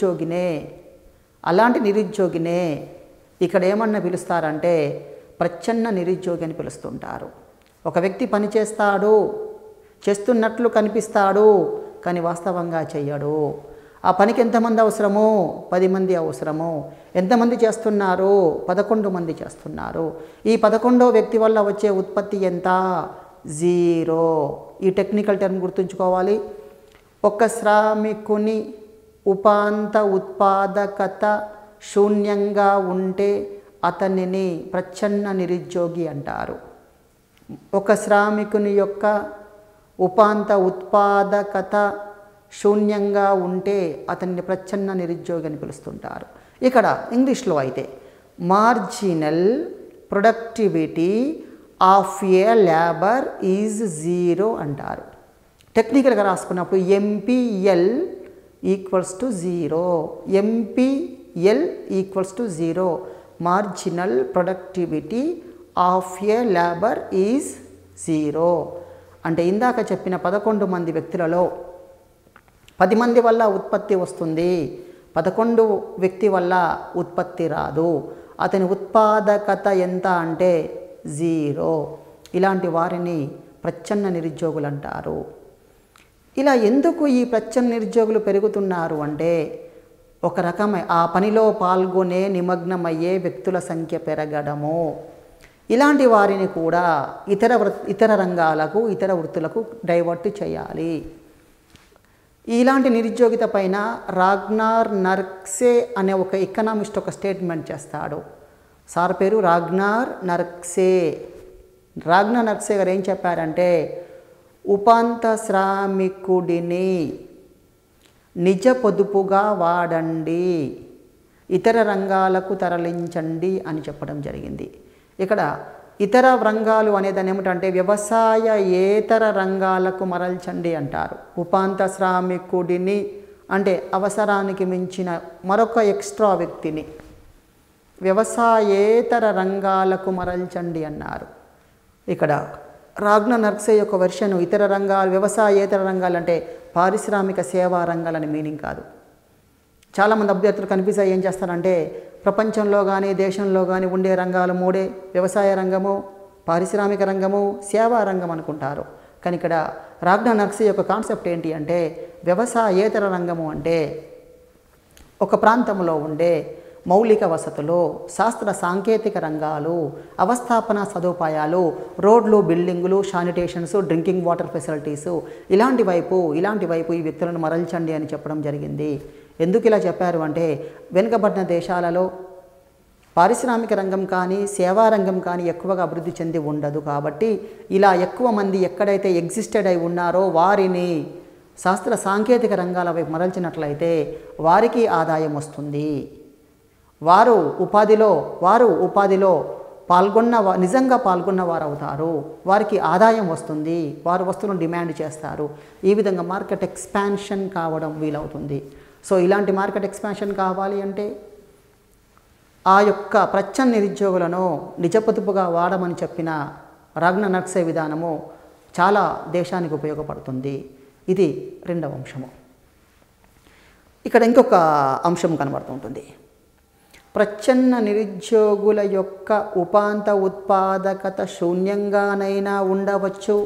నిరుద్యోగినే ఇక్కడ ఏమన్నా పిలుస్తారంటే ప్రచ్ఛన్న నిరుద్యోగి అని పిలుస్తుంటారు. ఒక వ్యక్తి పని చేస్తున్నట్లు కనిపిస్తాడు, కానీ వాస్తవంగా చెయ్యడు. ఆ పనికి ఎంతమంది అవసరమో 10 మంది అవసరము. ఎంతమంది చేస్తున్నారు? 11 మంది చేస్తున్నారు. ఈ 11వ వ్యక్తి వల్ల వచ్చే ఉత్పత్తి ఎంత? 0. ఈ టెక్నికల్ టర్మ్ గుర్తుంచుకోవాలి. ఒక శ్రామికుని ఉపాంత ఉత్పాదకత శూన్యంగా ఉంటే అతనిని ప్రచ్ఛన్న నిరుద్యోగి అంటారు. ఒక శ్రామికుని యొక్క ఉపాంత ఉత్పాదకత శూన్యంగా ఉంటే అతన్ని ప్రచ్ఛన్న నిరుద్యోగి అని పిలుస్తుంటారు. ఇక్కడ ఇంగ్లీష్లో అయితే marginal productivity of a labour is 0 అంటారు. టెక్నికల్గా రాసుకున్నప్పుడు MPL = 0. MPL = 0. Marginal productivity of a labour is 0. అంటే ఇందాక చెప్పిన 11 మంది వ్యక్తులలో 10 మంది వల్ల ఉత్పత్తి వస్తుంది, 11 వ్యక్తి వల్ల ఉత్పత్తి రాదు. అతని ఉత్పాదకత ఎంత అంటే 0. ఇలాంటి వారిని ప్రచ్ఛన్న నిరుద్యోగులు అంటారు. ఇలా ఎందుకు ఈ ప్రచ్ఛన్న నిరుద్యోగులు పెరుగుతున్నారు అంటే ఒక రకమైన ఆ పనిలో పాల్గొనే నిమగ్నమయ్యే వ్యక్తుల సంఖ్య పెరగడము. ఇలాంటి వారిని కూడా ఇతర రంగాలకు, ఇతర వృత్తులకు డైవర్ట్ చేయాలి. ఇలాంటి నిరుద్యోగిత పైన రాగ్నార్ నర్క్సే అనే ఒక ఎకనామిస్ట్ ఒక స్టేట్మెంట్ చేస్తాడు. సార్ పేరు రాగ్నార్ నర్క్సే. రాగ్నార్ నర్క్సే గారు ఏం చెప్పారంటే ఉపాంత శ్రామికుడిని నిజ పొదుపుగా వాడండి, ఇతర రంగాలకు తరలించండి అని చెప్పడం జరిగింది. ఇక్కడ ఇతర రంగాలు అనేదాన్ని ఏమిటంటే వ్యవసాయేతర రంగాలకు మరల్చండి అంటారు. ఉపాంత శ్రామికుడిని అంటే అవసరానికి మించిన మరొక ఎక్స్ట్రా వ్యక్తిని వ్యవసాయేతర రంగాలకు మరల్చండి అన్నారు. ఇక్కడ రాగ్నార్ నర్క్సే యొక్క వెర్షన్ ఇతర రంగాలు, వ్యవసాయేతర రంగాలు అంటే పారిశ్రామిక సేవా రంగాలని మీనింగ్ కాదు. చాలామంది అభ్యర్థులు కన్ఫ్యూజ్ అయ్యి ఏం చేస్తారంటే ప్రపంచంలో కానీ దేశంలో కానీ ఉండే రంగాలు 3: వ్యవసాయ రంగము, పారిశ్రామిక రంగము, సేవా రంగం అనుకుంటారు. కానీ ఇక్కడ రాగ్నార్ నర్క్సే యొక్క కాన్సెప్ట్ ఏంటి అంటే వ్యవసాయేతర రంగము అంటే ఒక ప్రాంతంలో ఉండే మౌలిక వసతులు, శాస్త్ర సాంకేతిక రంగాలు, అవస్థాపన సదుపాయాలు, రోడ్లు, బిల్డింగులు, శానిటేషన్స్, డ్రింకింగ్ వాటర్ ఫెసిలిటీసు, ఇలాంటి వైపు ఈ వ్యక్తులను మరల్చండి అని చెప్పడం జరిగింది. ఎందుకు ఇలా చెప్పారు అంటే వెనుకబడిన దేశాలలో పారిశ్రామిక రంగం కానీ సేవా రంగం కానీ ఎక్కువగా అభివృద్ధి చెంది ఉండదు. కాబట్టి ఇలా ఎక్కువ మంది ఎక్కడైతే ఎగ్జిస్టెడ్ అయి ఉన్నారో వారిని శాస్త్ర సాంకేతిక రంగాల వైపు మరల్చినట్లయితే వారికి ఆదాయం వస్తుంది. వారు ఉపాధిలో నిజంగా పాల్గొన్న వారు అవుతారు. వారికి ఆదాయం వస్తుంది, వారు వస్తువులను డిమాండ్ చేస్తారు. ఈ విధంగా మార్కెట్ ఎక్స్పాన్షన్ కావడం వీలవుతుంది. సో ఇలాంటి మార్కెట్ ఎక్స్పాన్షన్ కావాలి అంటే ఆ యొక్క ప్రచ్ఛన్న నిరుద్యోగులను నిజపొదుపుగా వాడమని చెప్పిన రాగ్నార్ నర్క్సే విధానము చాలా దేశానికి ఉపయోగపడుతుంది. ఇది రెండవ అంశము. ఇక్కడ ఇంకొక అంశం కనబడుతుంటుంది. ప్రచ్ఛన్న నిరుద్యోగుల యొక్క ఉపాంత ఉత్పాదకత శూన్యంగానైనా ఉండవచ్చు,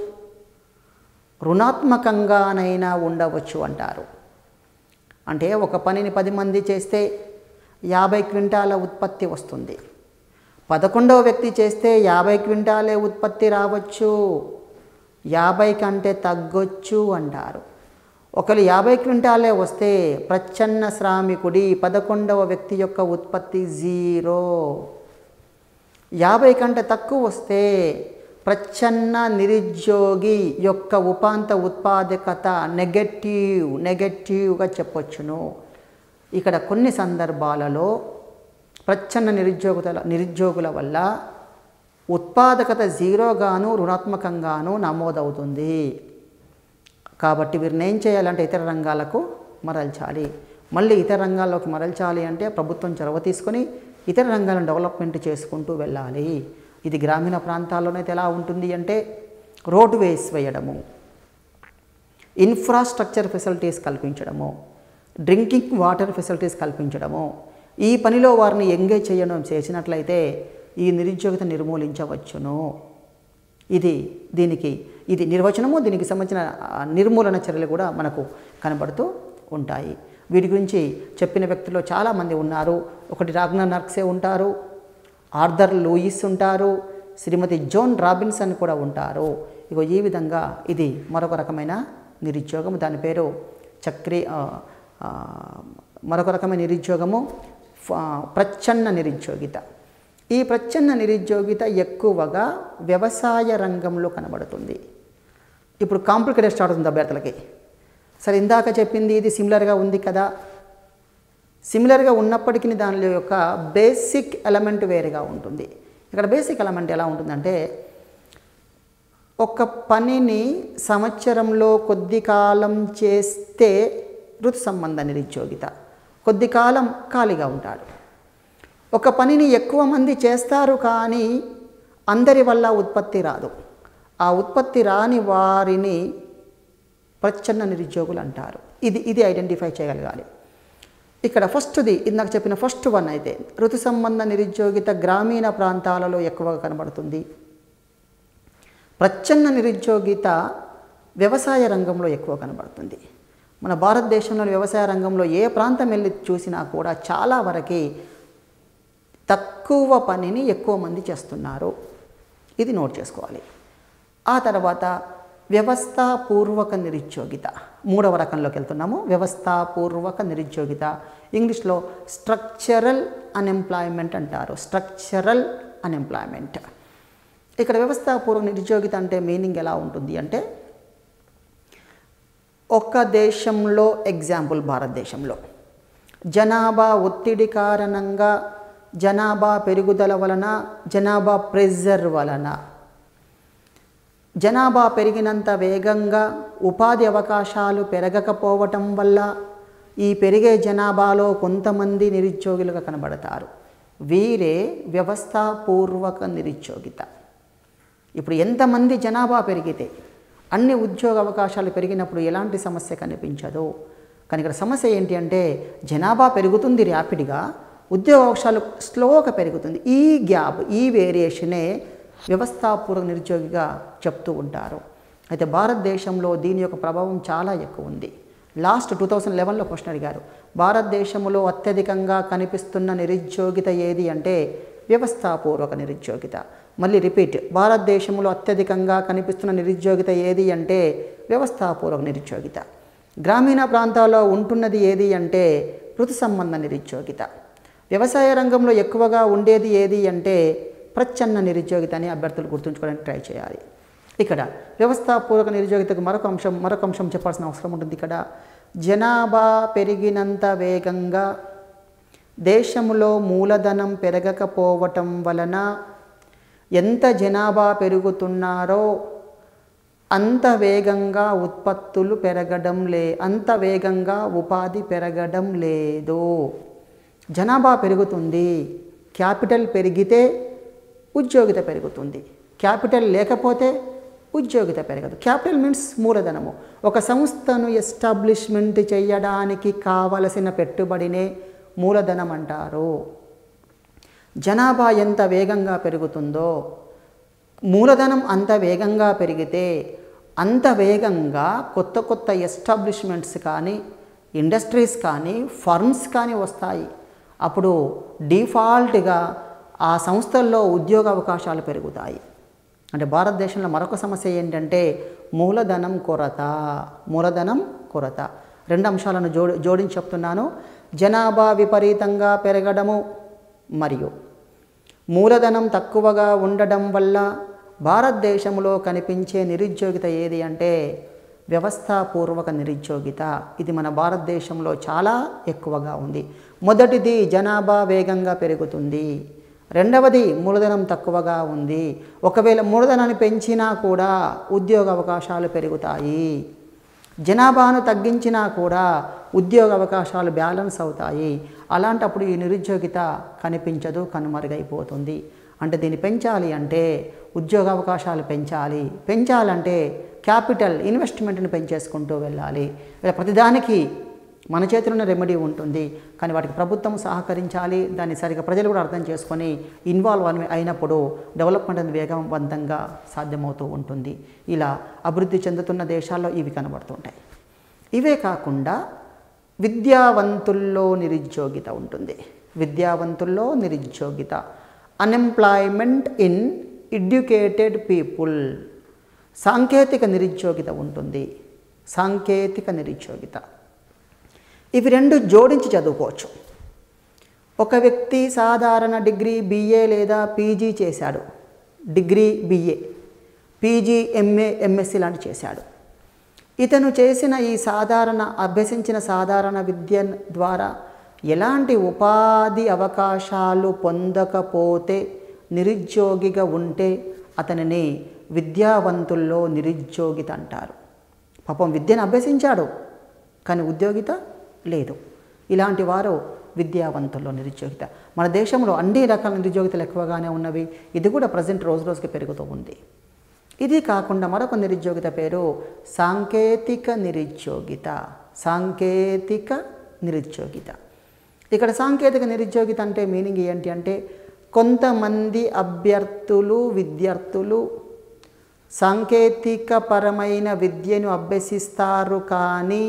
రుణాత్మకంగానైనా ఉండవచ్చు అంటారు. అంటే ఒక పనిని 10 మంది చేస్తే 50 క్వింటాల ఉత్పత్తి వస్తుంది. 11వ వ్యక్తి చేస్తే 50 క్వింటాలే ఉత్పత్తి రావచ్చు, 50 కంటే తగ్గొచ్చు అంటారు. ఒకరు 50 క్వింటాలే వస్తే ప్రచ్ఛన్న శ్రామికుడి 11వ వ్యక్తి యొక్క ఉత్పత్తి 0. 50 కంటే తక్కువ వస్తే ప్రచ్ఛన్న నిరుద్యోగి యొక్క ఉపాంత ఉత్పాదకత నెగటివ్గా చెప్పొచ్చును. ఇక్కడ కొన్ని సందర్భాలలో ప్రచ్ఛన్న నిరుద్యోగుల వల్ల ఉత్పాదకత 0గాను రుణాత్మకంగాను నమోదవుతుంది. కాబట్టి వీరిని ఏం చేయాలంటే ఇతర రంగాలకు మరల్చాలి. మళ్ళీ ఇతర రంగాల్లోకి మరల్చాలి అంటే ప్రభుత్వం చొరవ తీసుకొని ఇతర రంగాలను డెవలప్మెంట్ చేసుకుంటూ వెళ్ళాలి. ఇది గ్రామీణ ప్రాంతాల్లోనైతే ఎలా ఉంటుంది అంటే రోడ్ వేస్ వేయడము, ఇన్ఫ్రాస్ట్రక్చర్ ఫెసిలిటీస్ కల్పించడము, డ్రింకింగ్ వాటర్ ఫెసిలిటీస్ కల్పించడము, ఈ పనిలో వారిని ఎంగేజ్ చేయడం చేసినట్లయితే ఈ నిరుద్యోగిత నిర్మూలించవచ్చును. ఇది నిర్వచనము. దీనికి సంబంధించిన నిర్మూలన చర్యలు కూడా మనకు కనబడుతూ ఉంటాయి. వీటి గురించి చెప్పిన వ్యక్తుల్లో చాలామంది ఉన్నారు. ఒకటి రాగ్నర్ నర్క్సే ఉంటారు, ఆర్థర్ లూయిస్ ఉంటారు, శ్రీమతి జోన్ రాబిన్సన్ కూడా ఉంటారు. ఈ విధంగా ఇది మరొక రకమైన నిరుద్యోగము. దాని పేరు మరొక రకమైన నిరుద్యోగము ప్రచ్ఛన్న నిరుద్యోగిత. ఈ ప్రచ్ఛన్న నిరుద్యోగిత ఎక్కువగా వ్యవసాయ రంగంలో కనబడుతుంది. ఇప్పుడు కాంప్లికేటెడ్ స్టార్ట్ అవుతుంది అభ్యర్థులకి. సరే, ఇందాక చెప్పింది ఇది సిమిలర్గా ఉంది కదా. సిమిలర్గా ఉన్నప్పటికీ దానిలో యొక్క బేసిక్ ఎలిమెంట్ వేరుగా ఉంటుంది. ఇక్కడ బేసిక్ ఎలిమెంట్ ఎలా ఉంటుందంటే, ఒక పనిని సంవత్సరంలో కొద్ది కాలం చేస్తే ఋతు సంబంధ నిరుద్యోగిత, కొద్ది కాలం ఖాళీగా ఉంటాడు. ఒక పనిని ఎక్కువ మంది చేస్తారు కానీ అందరి వల్ల ఉత్పత్తి రాదు. ఆ ఉత్పత్తి రాని వారిని ప్రచ్ఛన్న నిరుద్యోగులు అంటారు. ఇది ఐడెంటిఫై చేయగలగాలి. ఇక్కడ ఫస్ట్ది ఇందాక చెప్పిన ఫస్ట్ వన్ అయితే ఋతు సంబంధ నిరుద్యోగిత గ్రామీణ ప్రాంతాలలో ఎక్కువగా కనబడుతుంది. ప్రచ్ఛన్న నిరుద్యోగిత వ్యవసాయ రంగంలో ఎక్కువ కనబడుతుంది. మన భారతదేశంలో వ్యవసాయ రంగంలో ఏ ప్రాంతం వెళ్ళి చూసినా కూడా చాలా వరకు తక్కువ పనిని ఎక్కువ మంది చేస్తున్నారు. ఇది నోట్ చేసుకోవాలి. ఆ తర్వాత వ్యవస్థాపూర్వక నిరుద్యోగిత, 3వ రకంలోకి వెళ్తున్నాము. వ్యవస్థాపూర్వక నిరుద్యోగిత, ఇంగ్లీష్లో స్ట్రక్చరల్ అన్ఎంప్లాయ్మెంట్ అంటారు. Structural unemployment. ఇక్కడ వ్యవస్థాపూర్వక నిరుద్యోగిత అంటే మీనింగ్ ఎలా ఉంటుంది అంటే, ఒక దేశంలో ఎగ్జాంపుల్ భారతదేశంలో జనాభా ఒత్తిడి కారణంగా, జనాభా పెరుగుదల వలన, జనాభా ప్రెజర్ వలన జనాభా పెరిగినంత వేగంగా ఉపాధి అవకాశాలు పెరగకపోవటం వల్ల ఈ పెరిగే జనాభాలో కొంతమంది నిరుద్యోగులుగా కనబడతారు. వీరే వ్యవస్థాపూర్వక నిరుద్యోగిత. ఇప్పుడు ఎంతమంది జనాభా పెరిగితే అన్ని ఉద్యోగ అవకాశాలు పెరిగినప్పుడు ఎలాంటి సమస్య కనిపించదు. కానీ ఇక్కడ సమస్య ఏంటి అంటే, జనాభా పెరుగుతుంది ర్యాపిడ్గా, ఉద్యోగ అవకాశాలు స్లోగా పెరుగుతుంది. ఈ గ్యాప్, ఈ వేరియేషనే వ్యవస్థాపూర్వక నిరుద్యోగిగా చెప్తూ ఉంటారు. అయితే భారతదేశంలో దీని యొక్క ప్రభావం చాలా ఎక్కువ ఉంది. లాస్ట్ 2011లో క్వశ్చన్ అడిగారు, భారతదేశంలో అత్యధికంగా కనిపిస్తున్న నిరుద్యోగిత ఏది అంటే వ్యవస్థాపూర్వక నిరుద్యోగిత. మళ్ళీ రిపీట్, భారతదేశంలో అత్యధికంగా కనిపిస్తున్న నిరుద్యోగిత ఏది అంటే వ్యవస్థాపూర్వక నిరుద్యోగిత. గ్రామీణ ప్రాంతాల్లో ఉంటున్నది ఏది అంటే ఋతు సంబంధ నిరుద్యోగిత. వ్యవసాయ రంగంలో ఎక్కువగా ఉండేది ఏది అంటే ప్రచ్ఛన్న నిరుద్యోగిత అని అభ్యర్థులు గుర్తుంచుకోవడానికి ట్రై చేయాలి. ఇక్కడ వ్యవస్థాపూర్వక నిరుద్యోగితకు మరొక అంశం చెప్పాల్సిన అవసరం ఉంటుంది. ఇక్కడ జనాభా పెరిగినంత వేగంగా దేశంలో మూలధనం పెరగకపోవటం వలన ఎంత జనాభా పెరుగుతున్నారో అంత వేగంగా ఉత్పత్తులు పెరగడం అంత వేగంగా ఉపాధి పెరగడం లేదు. జనాభా పెరుగుతుంది, క్యాపిటల్ పెరిగితే ఉద్యోగిత పెరుగుతుంది, క్యాపిటల్ లేకపోతే ఉద్యోగిత పెరగదు. క్యాపిటల్ మీన్స్ మూలధనము. ఒక సంస్థను ఎస్టాబ్లిష్మెంట్ చేయడానికి కావలసిన పెట్టుబడినే మూలధనం అంటారు. జనాభా ఎంత వేగంగా పెరుగుతుందో, మూలధనం అంత వేగంగా పెరిగితే అంత వేగంగా కొత్త కొత్త ఎస్టాబ్లిష్మెంట్స్ కానీ, ఇండస్ట్రీస్ కానీ, ఫర్మ్స్ కానీ వస్తాయి. అప్పుడు డిఫాల్ట్గా ఆ సంస్థల్లో ఉద్యోగ అవకాశాలు పెరుగుతాయి. అంటే భారతదేశంలో మరొక సమస్య ఏంటంటే మూలధనం కొరత. రెండు అంశాలను జోడించి చెప్తున్నాను. జనాభా విపరీతంగా పెరగడము మరియు మూలధనం తక్కువగా ఉండడం వల్ల భారతదేశంలో కనిపించే నిరుద్యోగిత ఏది అంటే వ్యవస్థాపూర్వక నిరుద్యోగిత. ఇది మన భారతదేశంలో చాలా ఎక్కువగా ఉంది. మొదటిది జనాభా వేగంగా పెరుగుతుంది, రెండవది మూలధనం తక్కువగా ఉంది. ఒకవేళ మూలధనాన్ని పెంచినా కూడా ఉద్యోగ అవకాశాలు పెరుగుతాయి, జనాభాను తగ్గించినా కూడా ఉద్యోగ అవకాశాలు బ్యాలెన్స్ అవుతాయి. అలాంటప్పుడు ఈ నిరుద్యోగిత కనిపించదు, కనుమరుగైపోతుంది. అంటే దీన్ని పెంచాలి అంటే ఉద్యోగ అవకాశాలు పెంచాలంటే క్యాపిటల్ ఇన్వెస్ట్మెంట్ని పెంచేసుకుంటూ వెళ్ళాలి. ఇలా ప్రతిదానికి మన చేతిలోనే రెమెడీ ఉంటుంది, కానీ వాటికి ప్రభుత్వం సహకరించాలి. దాన్ని సరిగ్గా ప్రజలు కూడా అర్థం చేసుకొని ఇన్వాల్వ్ అయినప్పుడు డెవలప్మెంట్ అనేది వేగవంతంగా సాధ్యమవుతూ ఉంటుంది. ఇలా అభివృద్ధి చెందుతున్న దేశాల్లో ఇవి కనబడుతుంటాయి. ఇవే కాకుండా విద్యావంతుల్లో నిరుద్యోగిత ఉంటుంది. విద్యావంతుల్లో నిరుద్యోగిత, అన్ఎంప్లాయ్మెంట్ ఇన్ ఎడ్యుకేటెడ్ పీపుల్. సాంకేతిక నిరుద్యోగిత ఉంటుంది, సాంకేతిక నిరుద్యోగిత. ఇవి రెండు జోడించి చదువుకోవచ్చు. ఒక వ్యక్తి సాధారణ డిగ్రీ BA లేదా PG చేశాడు, degree BA, PG MA MSc లాంటి చేశాడు. ఇతను చేసిన ఈ అభ్యసించిన సాధారణ విద్య ద్వారా ఎలాంటి ఉపాధి అవకాశాలు పొందకపోతే నిరుద్యోగిగా ఉంటే అతనిని విద్యావంతుల్లో నిరుద్యోగిత అంటారు. పాపం విద్యను అభ్యసించాడు కానీ ఉద్యోగిత లేదు. ఇలాంటి వారు విద్యావంతుల్లో నిరుద్యోగిత. మన దేశంలో అన్ని రకాల నిరుద్యోగితలు ఎక్కువగానే ఉన్నవి. ఇది కూడా ప్రజెంట్ రోజు రోజుకి పెరుగుతూ ఉంది. ఇది కాకుండా మరొక నిరుద్యోగిత పేరు సాంకేతిక నిరుద్యోగిత. సాంకేతిక నిరుద్యోగిత. ఇక్కడ సాంకేతిక నిరుద్యోగిత అంటే మీనింగ్ ఏంటి అంటే కొంతమంది విద్యార్థులు సాంకేతికపరమైన విద్యను అభ్యసిస్తారు కానీ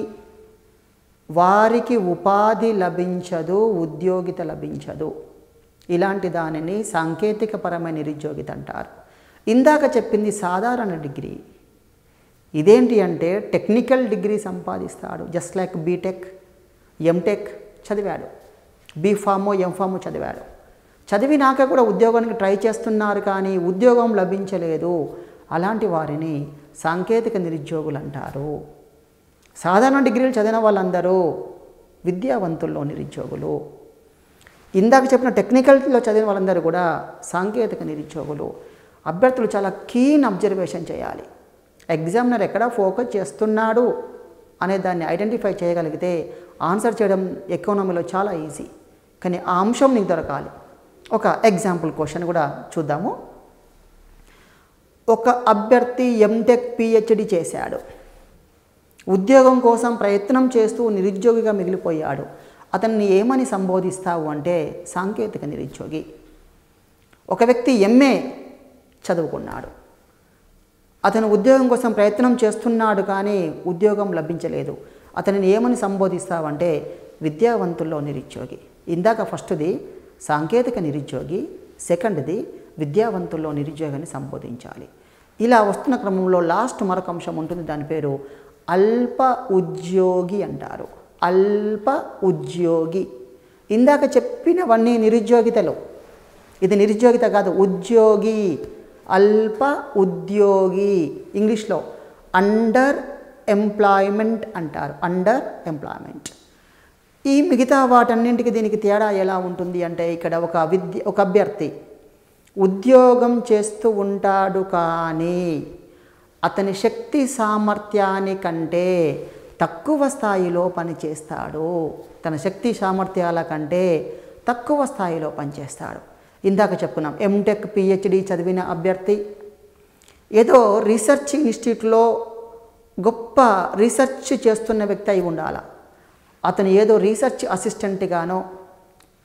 వారికి ఉపాధి లభించదు, ఉద్యోగిత లభించదు. ఇలాంటి దానిని సాంకేతికపరమైన నిరుద్యోగిత అంటారు. ఇందాక చెప్పింది సాధారణ డిగ్రీ. ఇదేంటి అంటే టెక్నికల్ డిగ్రీ సంపాదిస్తాడు. జస్ట్ లైక్ బీటెక్, ఎంటెక్ చదివాడు, బీఫామో ఎంఫామో చదివాడు. చదివినాక కూడా ఉద్యోగానికి ట్రై చేస్తున్నారు కానీ ఉద్యోగం లభించలేదు. అలాంటి వారిని సాంకేతిక నిరుద్యోగులు అంటారు. సాధారణ డిగ్రీలు చదివిన వాళ్ళందరూ విద్యావంతుల్లో నిరుద్యోగులు. ఇందాక చెప్పిన టెక్నికల్లో చదివిన వాళ్ళందరూ కూడా సాంకేతిక నిరుద్యోగులు. అభ్యర్థులు చాలా కీన్ అబ్జర్వేషన్ చేయాలి. ఎగ్జామినర్ ఎక్కడ ఫోకస్ చేస్తున్నాడు అనే దాన్ని ఐడెంటిఫై చేయగలిగితే ఆన్సర్ చేయడం ఎకానమీలో చాలా ఈజీ. కానీ ఆ అంశం నీకు దొరకాలి. ఒక ఎగ్జాంపుల్ క్వశ్చన్ కూడా చూద్దాము. ఒక అభ్యర్థి ఎంటెక్ PhD చేశాడు. ఉద్యోగం కోసం ప్రయత్నం చేస్తూ నిరుద్యోగిగా మిగిలిపోయాడు. అతన్ని ఏమని సంబోధిస్తావు అంటే సాంకేతిక నిరుద్యోగి. ఒక వ్యక్తి MA చదువుకున్నాడు. అతను ఉద్యోగం కోసం ప్రయత్నం చేస్తున్నాడు కానీ ఉద్యోగం లభించలేదు. అతనిని ఏమని సంబోధిస్తావంటే విద్యావంతుల్లో నిరుద్యోగి. ఇందాక ఫస్ట్ది సాంకేతిక నిరుద్యోగి, సెకండ్ది విద్యావంతుల్లో నిరుద్యోగాన్ని సంబోధించాలి. ఇలా వస్తున్న క్రమంలో లాస్ట్ మరొక అంశం ఉంటుంది. దాని పేరు అల్ప ఉద్యోగి అంటారు. అల్ప ఉద్యోగి. ఇందాక చెప్పినవన్నీ నిరుద్యోగితలు. ఇది నిరుద్యోగిత కాదు, ఉద్యోగి. అల్ప ఉద్యోగి ఇంగ్లీష్లో అండర్ ఎంప్లాయ్మెంట్ అంటారు. Underemployment. ఈ మిగతా వాటన్నింటికి దీనికి తేడా ఎలా ఉంటుంది అంటే ఇక్కడ ఒక అభ్యర్థి ఉద్యోగం చేస్తూ ఉంటాడు కానీ అతని శక్తి సామర్థ్యానికంటే తక్కువ స్థాయిలో పనిచేస్తాడు. తన శక్తి సామర్థ్యాల కంటే తక్కువ స్థాయిలో పనిచేస్తాడు. ఇందాక చెప్పుకున్నాం ఎంటెక్ PhD చదివిన అభ్యర్థి ఏదో రీసెర్చ్ ఇన్స్టిట్యూట్లో గొప్ప రీసెర్చ్ చేస్తున్న వ్యక్తి అయి ఉండాలి. అతను ఏదో రీసెర్చ్ అసిస్టెంట్గానో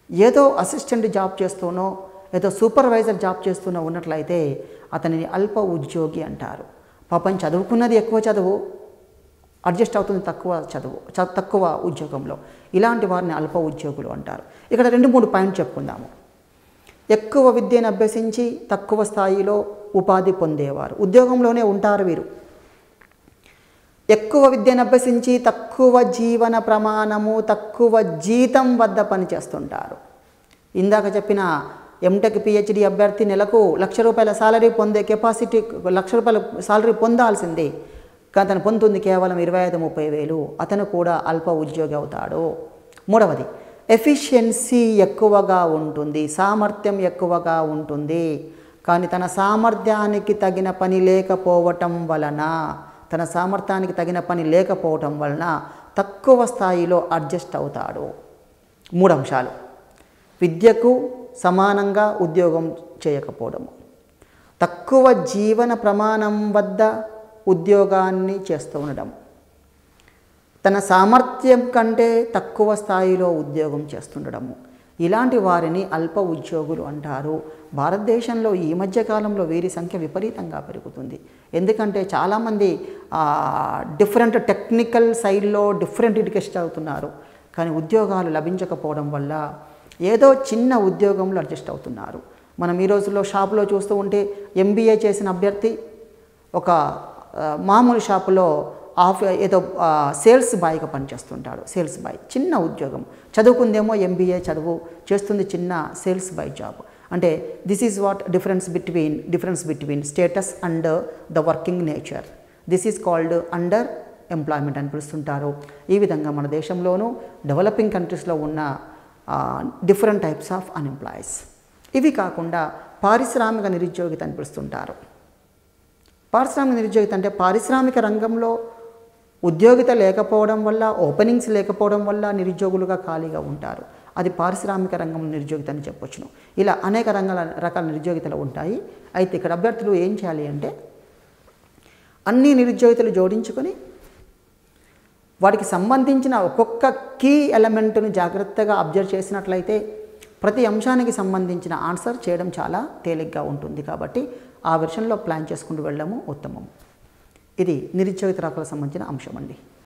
ఏదో అసిస్టెంట్ జాబ్ చేస్తూనో ఏదో సూపర్వైజర్ జాబ్ చేస్తూనో ఉన్నట్లయితే అతనిని అల్ప ఉద్యోగి అంటారు. పాపం చదువుకున్నది ఎక్కువ చదువు, అడ్జస్ట్ అవుతుంది తక్కువ ఉద్యోగంలో. ఇలాంటి వారిని అల్ప ఉద్యోగులు అంటారు. ఇక్కడ 2-3 పాయింట్ చెప్పుకుందాము. ఎక్కువ విద్యను అభ్యసించి తక్కువ స్థాయిలో ఉపాధి పొందేవారు ఉద్యోగంలోనే ఉంటారు వీరు. ఎక్కువ విద్యను అభ్యసించి తక్కువ జీవన ప్రమాణము, తక్కువ జీతం వద్ద పనిచేస్తుంటారు. ఇందాక చెప్పిన ఎంటెక్ పిహెచ్డి అభ్యర్థి నెలకు ₹1,00,000 సాలరీ పొందే కెపాసిటీ, ₹1,00,000 సాలరీ పొందాల్సిందే. కానీ అతను పొందుతుంది కేవలం 25-30 వేలు. అతను కూడా అల్ప ఉద్యోగి అవుతాడు. మూడవది, ఎఫిషియన్సీ ఎక్కువగా ఉంటుంది, సామర్థ్యం ఎక్కువగా ఉంటుంది. కానీ తన సామర్థ్యానికి తగిన పని లేకపోవటం వలన తక్కువ స్థాయిలో అడ్జస్ట్ అవుతాడు. 3 అంశాలు: విద్యకు సమానంగా ఉద్యోగం చేయకపోవడము, తక్కువ జీవన ప్రమాణం వద్ద ఉద్యోగాన్ని చేస్తూ ఉండడం, తన సామర్థ్యం కంటే తక్కువ స్థాయిలో ఉద్యోగం చేస్తుండడము. ఇలాంటి వారిని అల్ప ఉద్యోగులు అంటారు. భారతదేశంలో ఈ మధ్యకాలంలో వీరి సంఖ్య విపరీతంగా పెరుగుతుంది. ఎందుకంటే చాలామంది డిఫరెంట్ టెక్నికల్ సైడ్లో డిఫరెంట్ ఎడ్యుకేషన్ చదువుతున్నారు. కానీ ఉద్యోగాలు లభించకపోవడం వల్ల ఏదో చిన్న ఉద్యోగంలో అడ్జస్ట్ అవుతున్నారు. మనం ఈ రోజుల్లో షాపులో చూస్తూ ఉంటే MBA చేసిన అభ్యర్థి ఒక మామూలు షాపులో ఏదో సేల్స్ బాయ్గా పనిచేస్తుంటాడు. సేల్స్ బాయ్, చిన్న ఉద్యోగం. చదువుకుందేమో MBA చదువు, చేస్తుంది చిన్న సేల్స్ బాయ్ జాబ్. అంటే this is what difference between status and the working nature. This is called underemployment అని పిలుస్తుంటారు. ఈ విధంగా మన దేశంలోనూ డెవలపింగ్ కంట్రీస్లో ఉన్న డిఫరెంట్ టైప్స్ ఆఫ్ అన్ఎంప్లాయీస్. ఇవి కాకుండా పారిశ్రామిక నిరుద్యోగిత అని పిలుస్తుంటారు. పారిశ్రామిక నిరుద్యోగిత అంటే పారిశ్రామిక రంగంలో ఉద్యోగిత లేకపోవడం వల్ల, ఓపెనింగ్స్ లేకపోవడం వల్ల నిరుద్యోగులుగా ఖాళీగా ఉంటారు. అది పారిశ్రామిక రంగంలో నిరుద్యోగిత అని చెప్పొచ్చును. ఇలా అనేక రకాల నిరుద్యోగితలు ఉంటాయి. అయితే ఇక్కడ అభ్యర్థులు ఏం చేయాలి అంటే అన్ని నిరుద్యోగితలు జోడించుకొని వాటికి సంబంధించిన ఒక్కొక్క కీ ఎలిమెంట్ను జాగ్రత్తగా అబ్జర్వ్ చేసినట్లయితే ప్రతి అంశానికి సంబంధించిన ఆన్సర్ చేయడం చాలా తేలిగ్గా ఉంటుంది. కాబట్టి ఆ వెర్షన్లో ప్లాన్ చేసుకుంటూ వెళ్ళడము ఉత్తమం. ఇది నిరుద్యోగిత రాకలకు సంబంధించిన అంశం అండి.